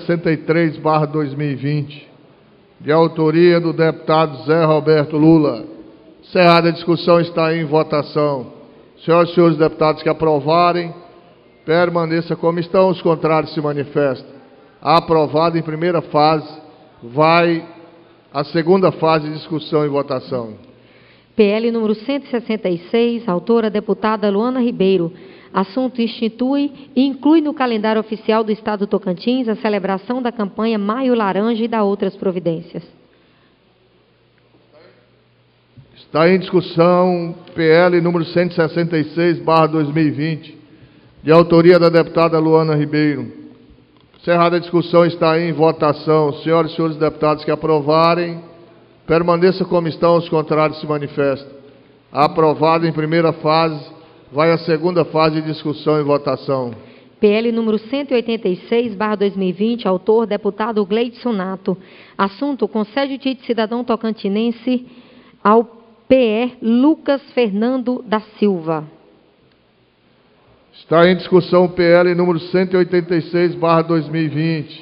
163/2020, de autoria do deputado Zé Roberto Lula. Encerrada a discussão, está em votação. Senhoras e senhores deputados que aprovarem, permaneça como estão, os contrários se manifestam. Aprovado em primeira fase, vai à segunda fase de discussão e votação. PL número 166, autora deputada Luana Ribeiro. Assunto: institui e inclui no calendário oficial do estado do Tocantins a celebração da campanha Maio Laranja e da outras providências. Está em discussão PL número 166/2020, de autoria da deputada Luana Ribeiro. Encerrada a discussão, está em votação. Senhoras e senhores deputados que aprovarem, permaneça como estão, os contrários se manifestam. Aprovado em primeira fase, vai à segunda fase de discussão e votação. PL número 186/2020, autor deputado Gleidson Nato. Assunto: concede o título de cidadão tocantinense ao PE Lucas Fernando da Silva. Está em discussão o PL número 186/2020,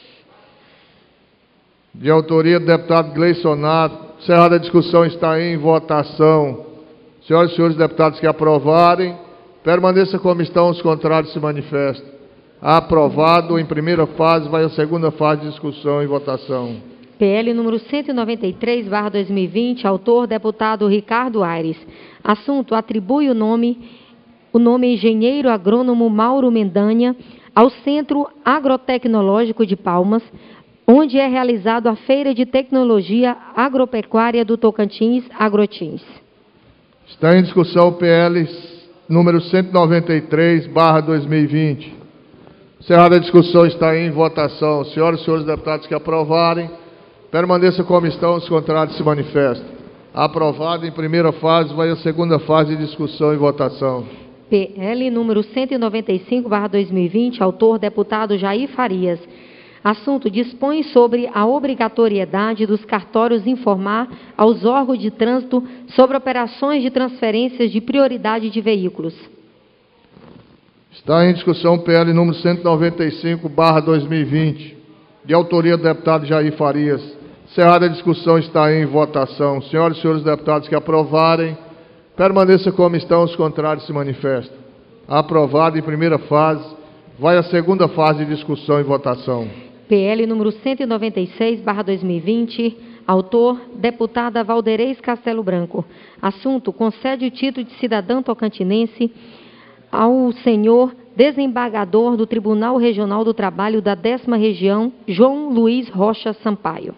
de autoria do deputado Gleidson Nato. Encerrada a discussão, está em votação. Senhoras e senhores deputados que aprovarem, permaneça como estão, os contrários se manifestam. Aprovado em primeira fase, vai à segunda fase de discussão e votação. PL número 193/2020, autor deputado Ricardo Aires. Assunto: atribui o nome engenheiro agrônomo Mauro Mendanha ao Centro Agrotecnológico de Palmas, onde é realizado a Feira de Tecnologia Agropecuária do Tocantins, Agrotins. Está em discussão o PL número 193/2020. Encerrada a discussão, está em votação. Senhoras e senhores deputados que aprovarem, permaneça como estão, os contrários se manifestam. Aprovado em primeira fase, vai à segunda fase de discussão e votação. PL número 195/2020, autor deputado Jair Farias. Assunto: dispõe sobre a obrigatoriedade dos cartórios informar aos órgãos de trânsito sobre operações de transferências de prioridade de veículos. Está em discussão o PL número 195/2020, de autoria do deputado Jair Farias. Encerrada a discussão, está em votação. Senhoras e senhores deputados que aprovarem, permaneça como estão, os contrários se manifestam. Aprovado em primeira fase, vai à segunda fase de discussão e votação. PL número 196/2020, autor deputada Valderez Castelo Branco. Assunto: concede o título de cidadão tocantinense ao senhor desembargador do Tribunal Regional do Trabalho da 10ª Região, João Luiz Rocha Sampaio.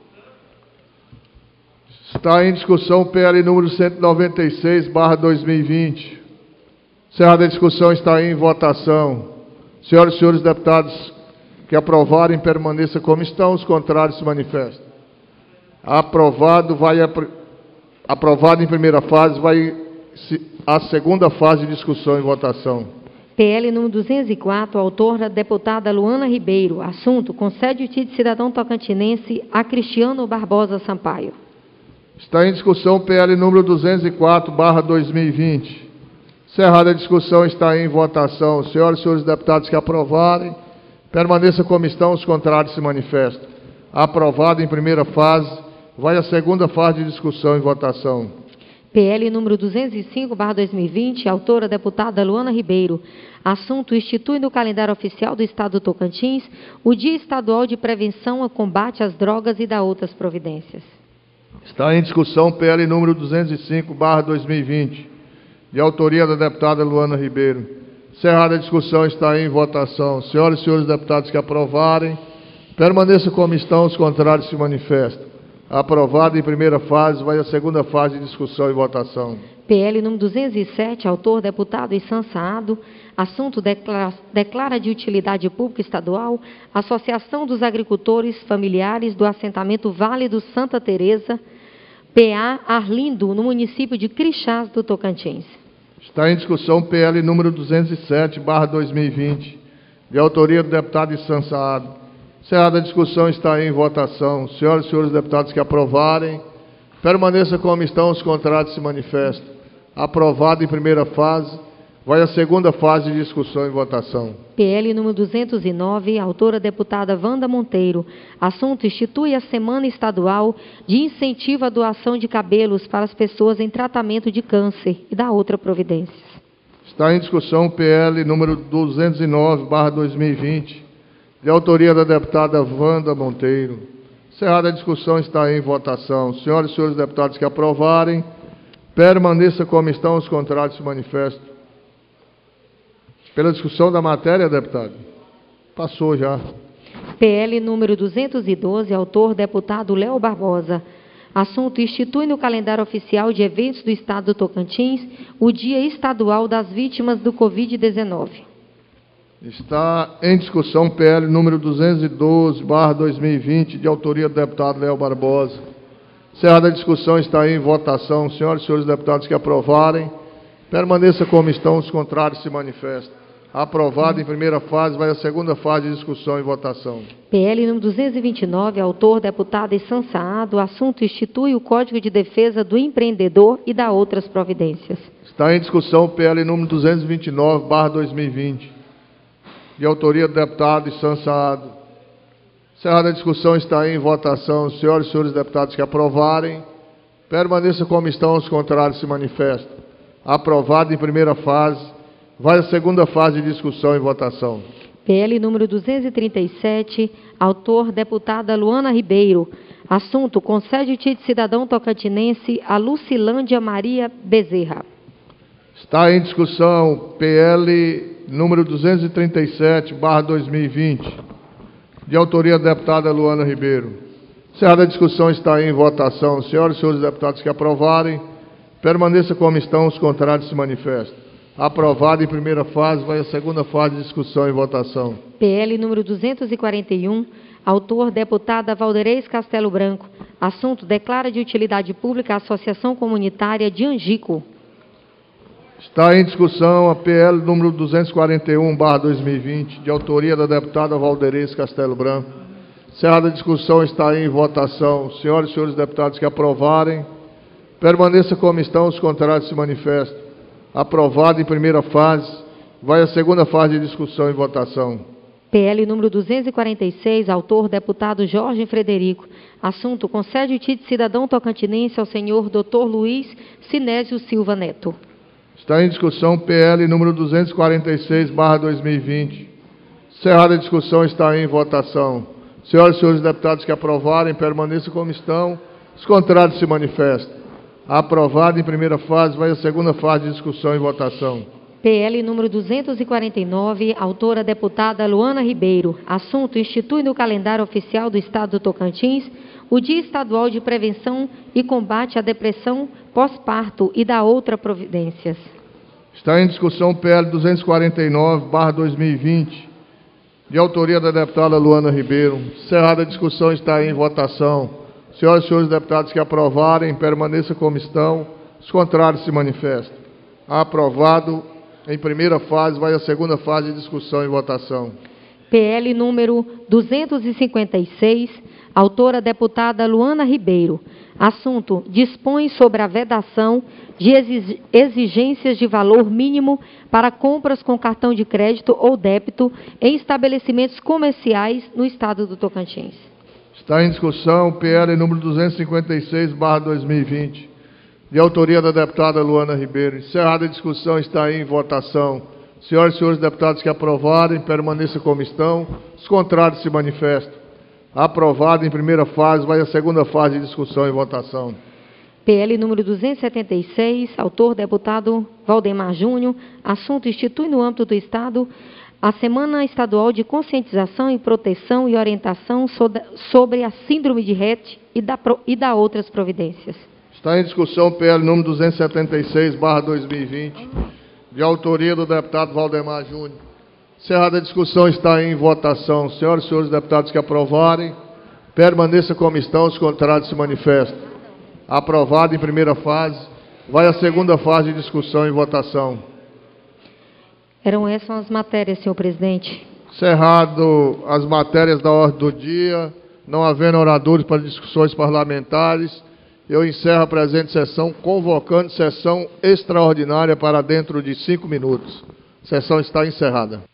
Está em discussão o PL número 196/2020. Encerrada a discussão, está em votação. Senhoras e senhores deputados que aprovarem, permaneça como estão, os contrários se manifestam. Aprovado em primeira fase, vai à segunda fase de discussão e votação. PL número 204, autora deputada Luana Ribeiro. Assunto: concede o título de cidadão tocantinense a Cristiano Barbosa Sampaio. Está em discussão o PL número 204/2020. Encerrada a discussão, está em votação. Senhoras e senhores deputados que aprovarem, permaneça como estão, os contrários se manifestam. Aprovado em primeira fase, vai à segunda fase de discussão e votação. PL número 205/2020, autora deputada Luana Ribeiro. Assunto: institui no calendário oficial do Estado do Tocantins o Dia Estadual de Prevenção ao Combate às Drogas e da outras providências. Está em discussão o PL número 205/2020, de autoria da deputada Luana Ribeiro. Encerrada a discussão, está em votação. Senhoras e senhores deputados que aprovarem, permaneça como estão, os contrários se manifestam. Aprovado em primeira fase, vai à segunda fase de discussão e votação. PL número 207, autor deputado Issan Saado. Assunto: declara de utilidade pública estadual a Associação dos Agricultores Familiares do Assentamento Vale do Santa Teresa, PA Arlindo, no município de Crixás do Tocantins. Está em discussão o PL número 207/2020, de autoria do deputado Issan Saado. Encerrada a discussão, está em votação. Senhoras e senhores deputados que aprovarem, permaneça como estão, os contrários se manifestam. Aprovado em primeira fase, vai à segunda fase de discussão e votação. PL número 209, autora deputada Wanda Monteiro. Assunto: institui a Semana Estadual de Incentivo à Doação de Cabelos para as pessoas em tratamento de câncer e da outra providências. Está em discussão o PL número 209/2020, de autoria da deputada Wanda Monteiro. Encerrada a discussão, está em votação. Senhoras e senhores deputados que aprovarem, permaneça como estão, os contrários se manifestam. Pela discussão da matéria, deputado? Passou já. PL número 212, autor deputado Léo Barbosa. Assunto: institui no calendário oficial de eventos do Estado do Tocantins o Dia Estadual das Vítimas do Covid-19. Está em discussão PL número 212/2020, de autoria do deputado Léo Barbosa. Encerrada a discussão, está em votação. Senhoras e senhores deputados que aprovarem, permaneça como estão, os contrários se manifestam. Aprovado em primeira fase, vai a segunda fase de discussão e votação. PL número 229, autor deputado Issan Saado. Assunto: institui o Código de Defesa do Empreendedor e dá outras providências. Está em discussão o PL número 229/2020, de autoria do deputado Issan Saado. Encerrada a discussão, está em votação. Senhoras e senhores deputados que aprovarem, permaneça como estão, os contrários se manifestam. Aprovado em primeira fase, vai a segunda fase de discussão e votação. PL número 237, autor deputada Luana Ribeiro. Assunto: concede o título de cidadão tocantinense a Lucilândia Maria Bezerra. Está em discussão PL número 237/2020, de autoria da deputada Luana Ribeiro. Encerrada a discussão, está em votação. Senhoras e senhores deputados que aprovarem, permaneça como estão, os contrários se manifestam. Aprovado em primeira fase, vai a segunda fase de discussão e votação. PL número 241, autor deputada Valderez Castelo Branco. Assunto: declara de utilidade pública a Associação Comunitária de Angico. Está em discussão a PL número 241/2020, de autoria da deputada Valderez Castelo Branco. Encerrada a discussão, está em votação. Senhoras e senhores deputados que aprovarem, permaneça como estão, os contrários se manifestam. Aprovado em primeira fase, vai a segunda fase de discussão e votação. PL número 246, autor deputado Jorge Frederico. Assunto: concede o título de cidadão tocantinense ao senhor Dr. Luiz Sinésio Silva Neto. Está em discussão PL número 246/2020. Encerrada a discussão, está em votação. Senhoras e senhores deputados que aprovarem, permaneçam como estão, os contrários se manifestam. Aprovado em primeira fase, vai a segunda fase de discussão e votação. PL número 249, autora deputada Luana Ribeiro. Assunto: institui no calendário oficial do Estado do Tocantins o Dia Estadual de Prevenção e Combate à Depressão Pós-Parto e dá outras providências. Está em discussão PL 249/2020, de autoria da deputada Luana Ribeiro. Encerrada a discussão, está em votação. Senhoras e senhores deputados que aprovarem, permaneça como estão, os contrários se manifestam. Aprovado em primeira fase, vai a segunda fase de discussão e votação. PL número 256, autora deputada Luana Ribeiro. Assunto: dispõe sobre a vedação de exigências de valor mínimo para compras com cartão de crédito ou débito em estabelecimentos comerciais no Estado do Tocantins. Está em discussão o PL número 256/2020, de autoria da deputada Luana Ribeiro. Encerrada a discussão, está em votação. Senhoras e senhores deputados que aprovarem, permaneçam como estão, os contrários se manifestam. Aprovado em primeira fase, vai a segunda fase de discussão e votação. PL número 276, autor deputado Valdemar Júnior. Assunto: institui no âmbito do Estado a Semana Estadual de Conscientização e Proteção e Orientação sobre a Síndrome de Rett e dá outras providências. Está em discussão o PL número 276/2020, de autoria do deputado Valdemar Júnior. Encerrada a discussão, está em votação. Senhoras e senhores deputados que aprovarem, permaneça como estão, os contrários se manifestam. Aprovado em primeira fase, vai a segunda fase de discussão e votação. Eram essas as matérias, senhor presidente. Encerrado as matérias da ordem do dia, não havendo oradores para discussões parlamentares, eu encerro a presente sessão, convocando sessão extraordinária para dentro de 5 minutos. A sessão está encerrada.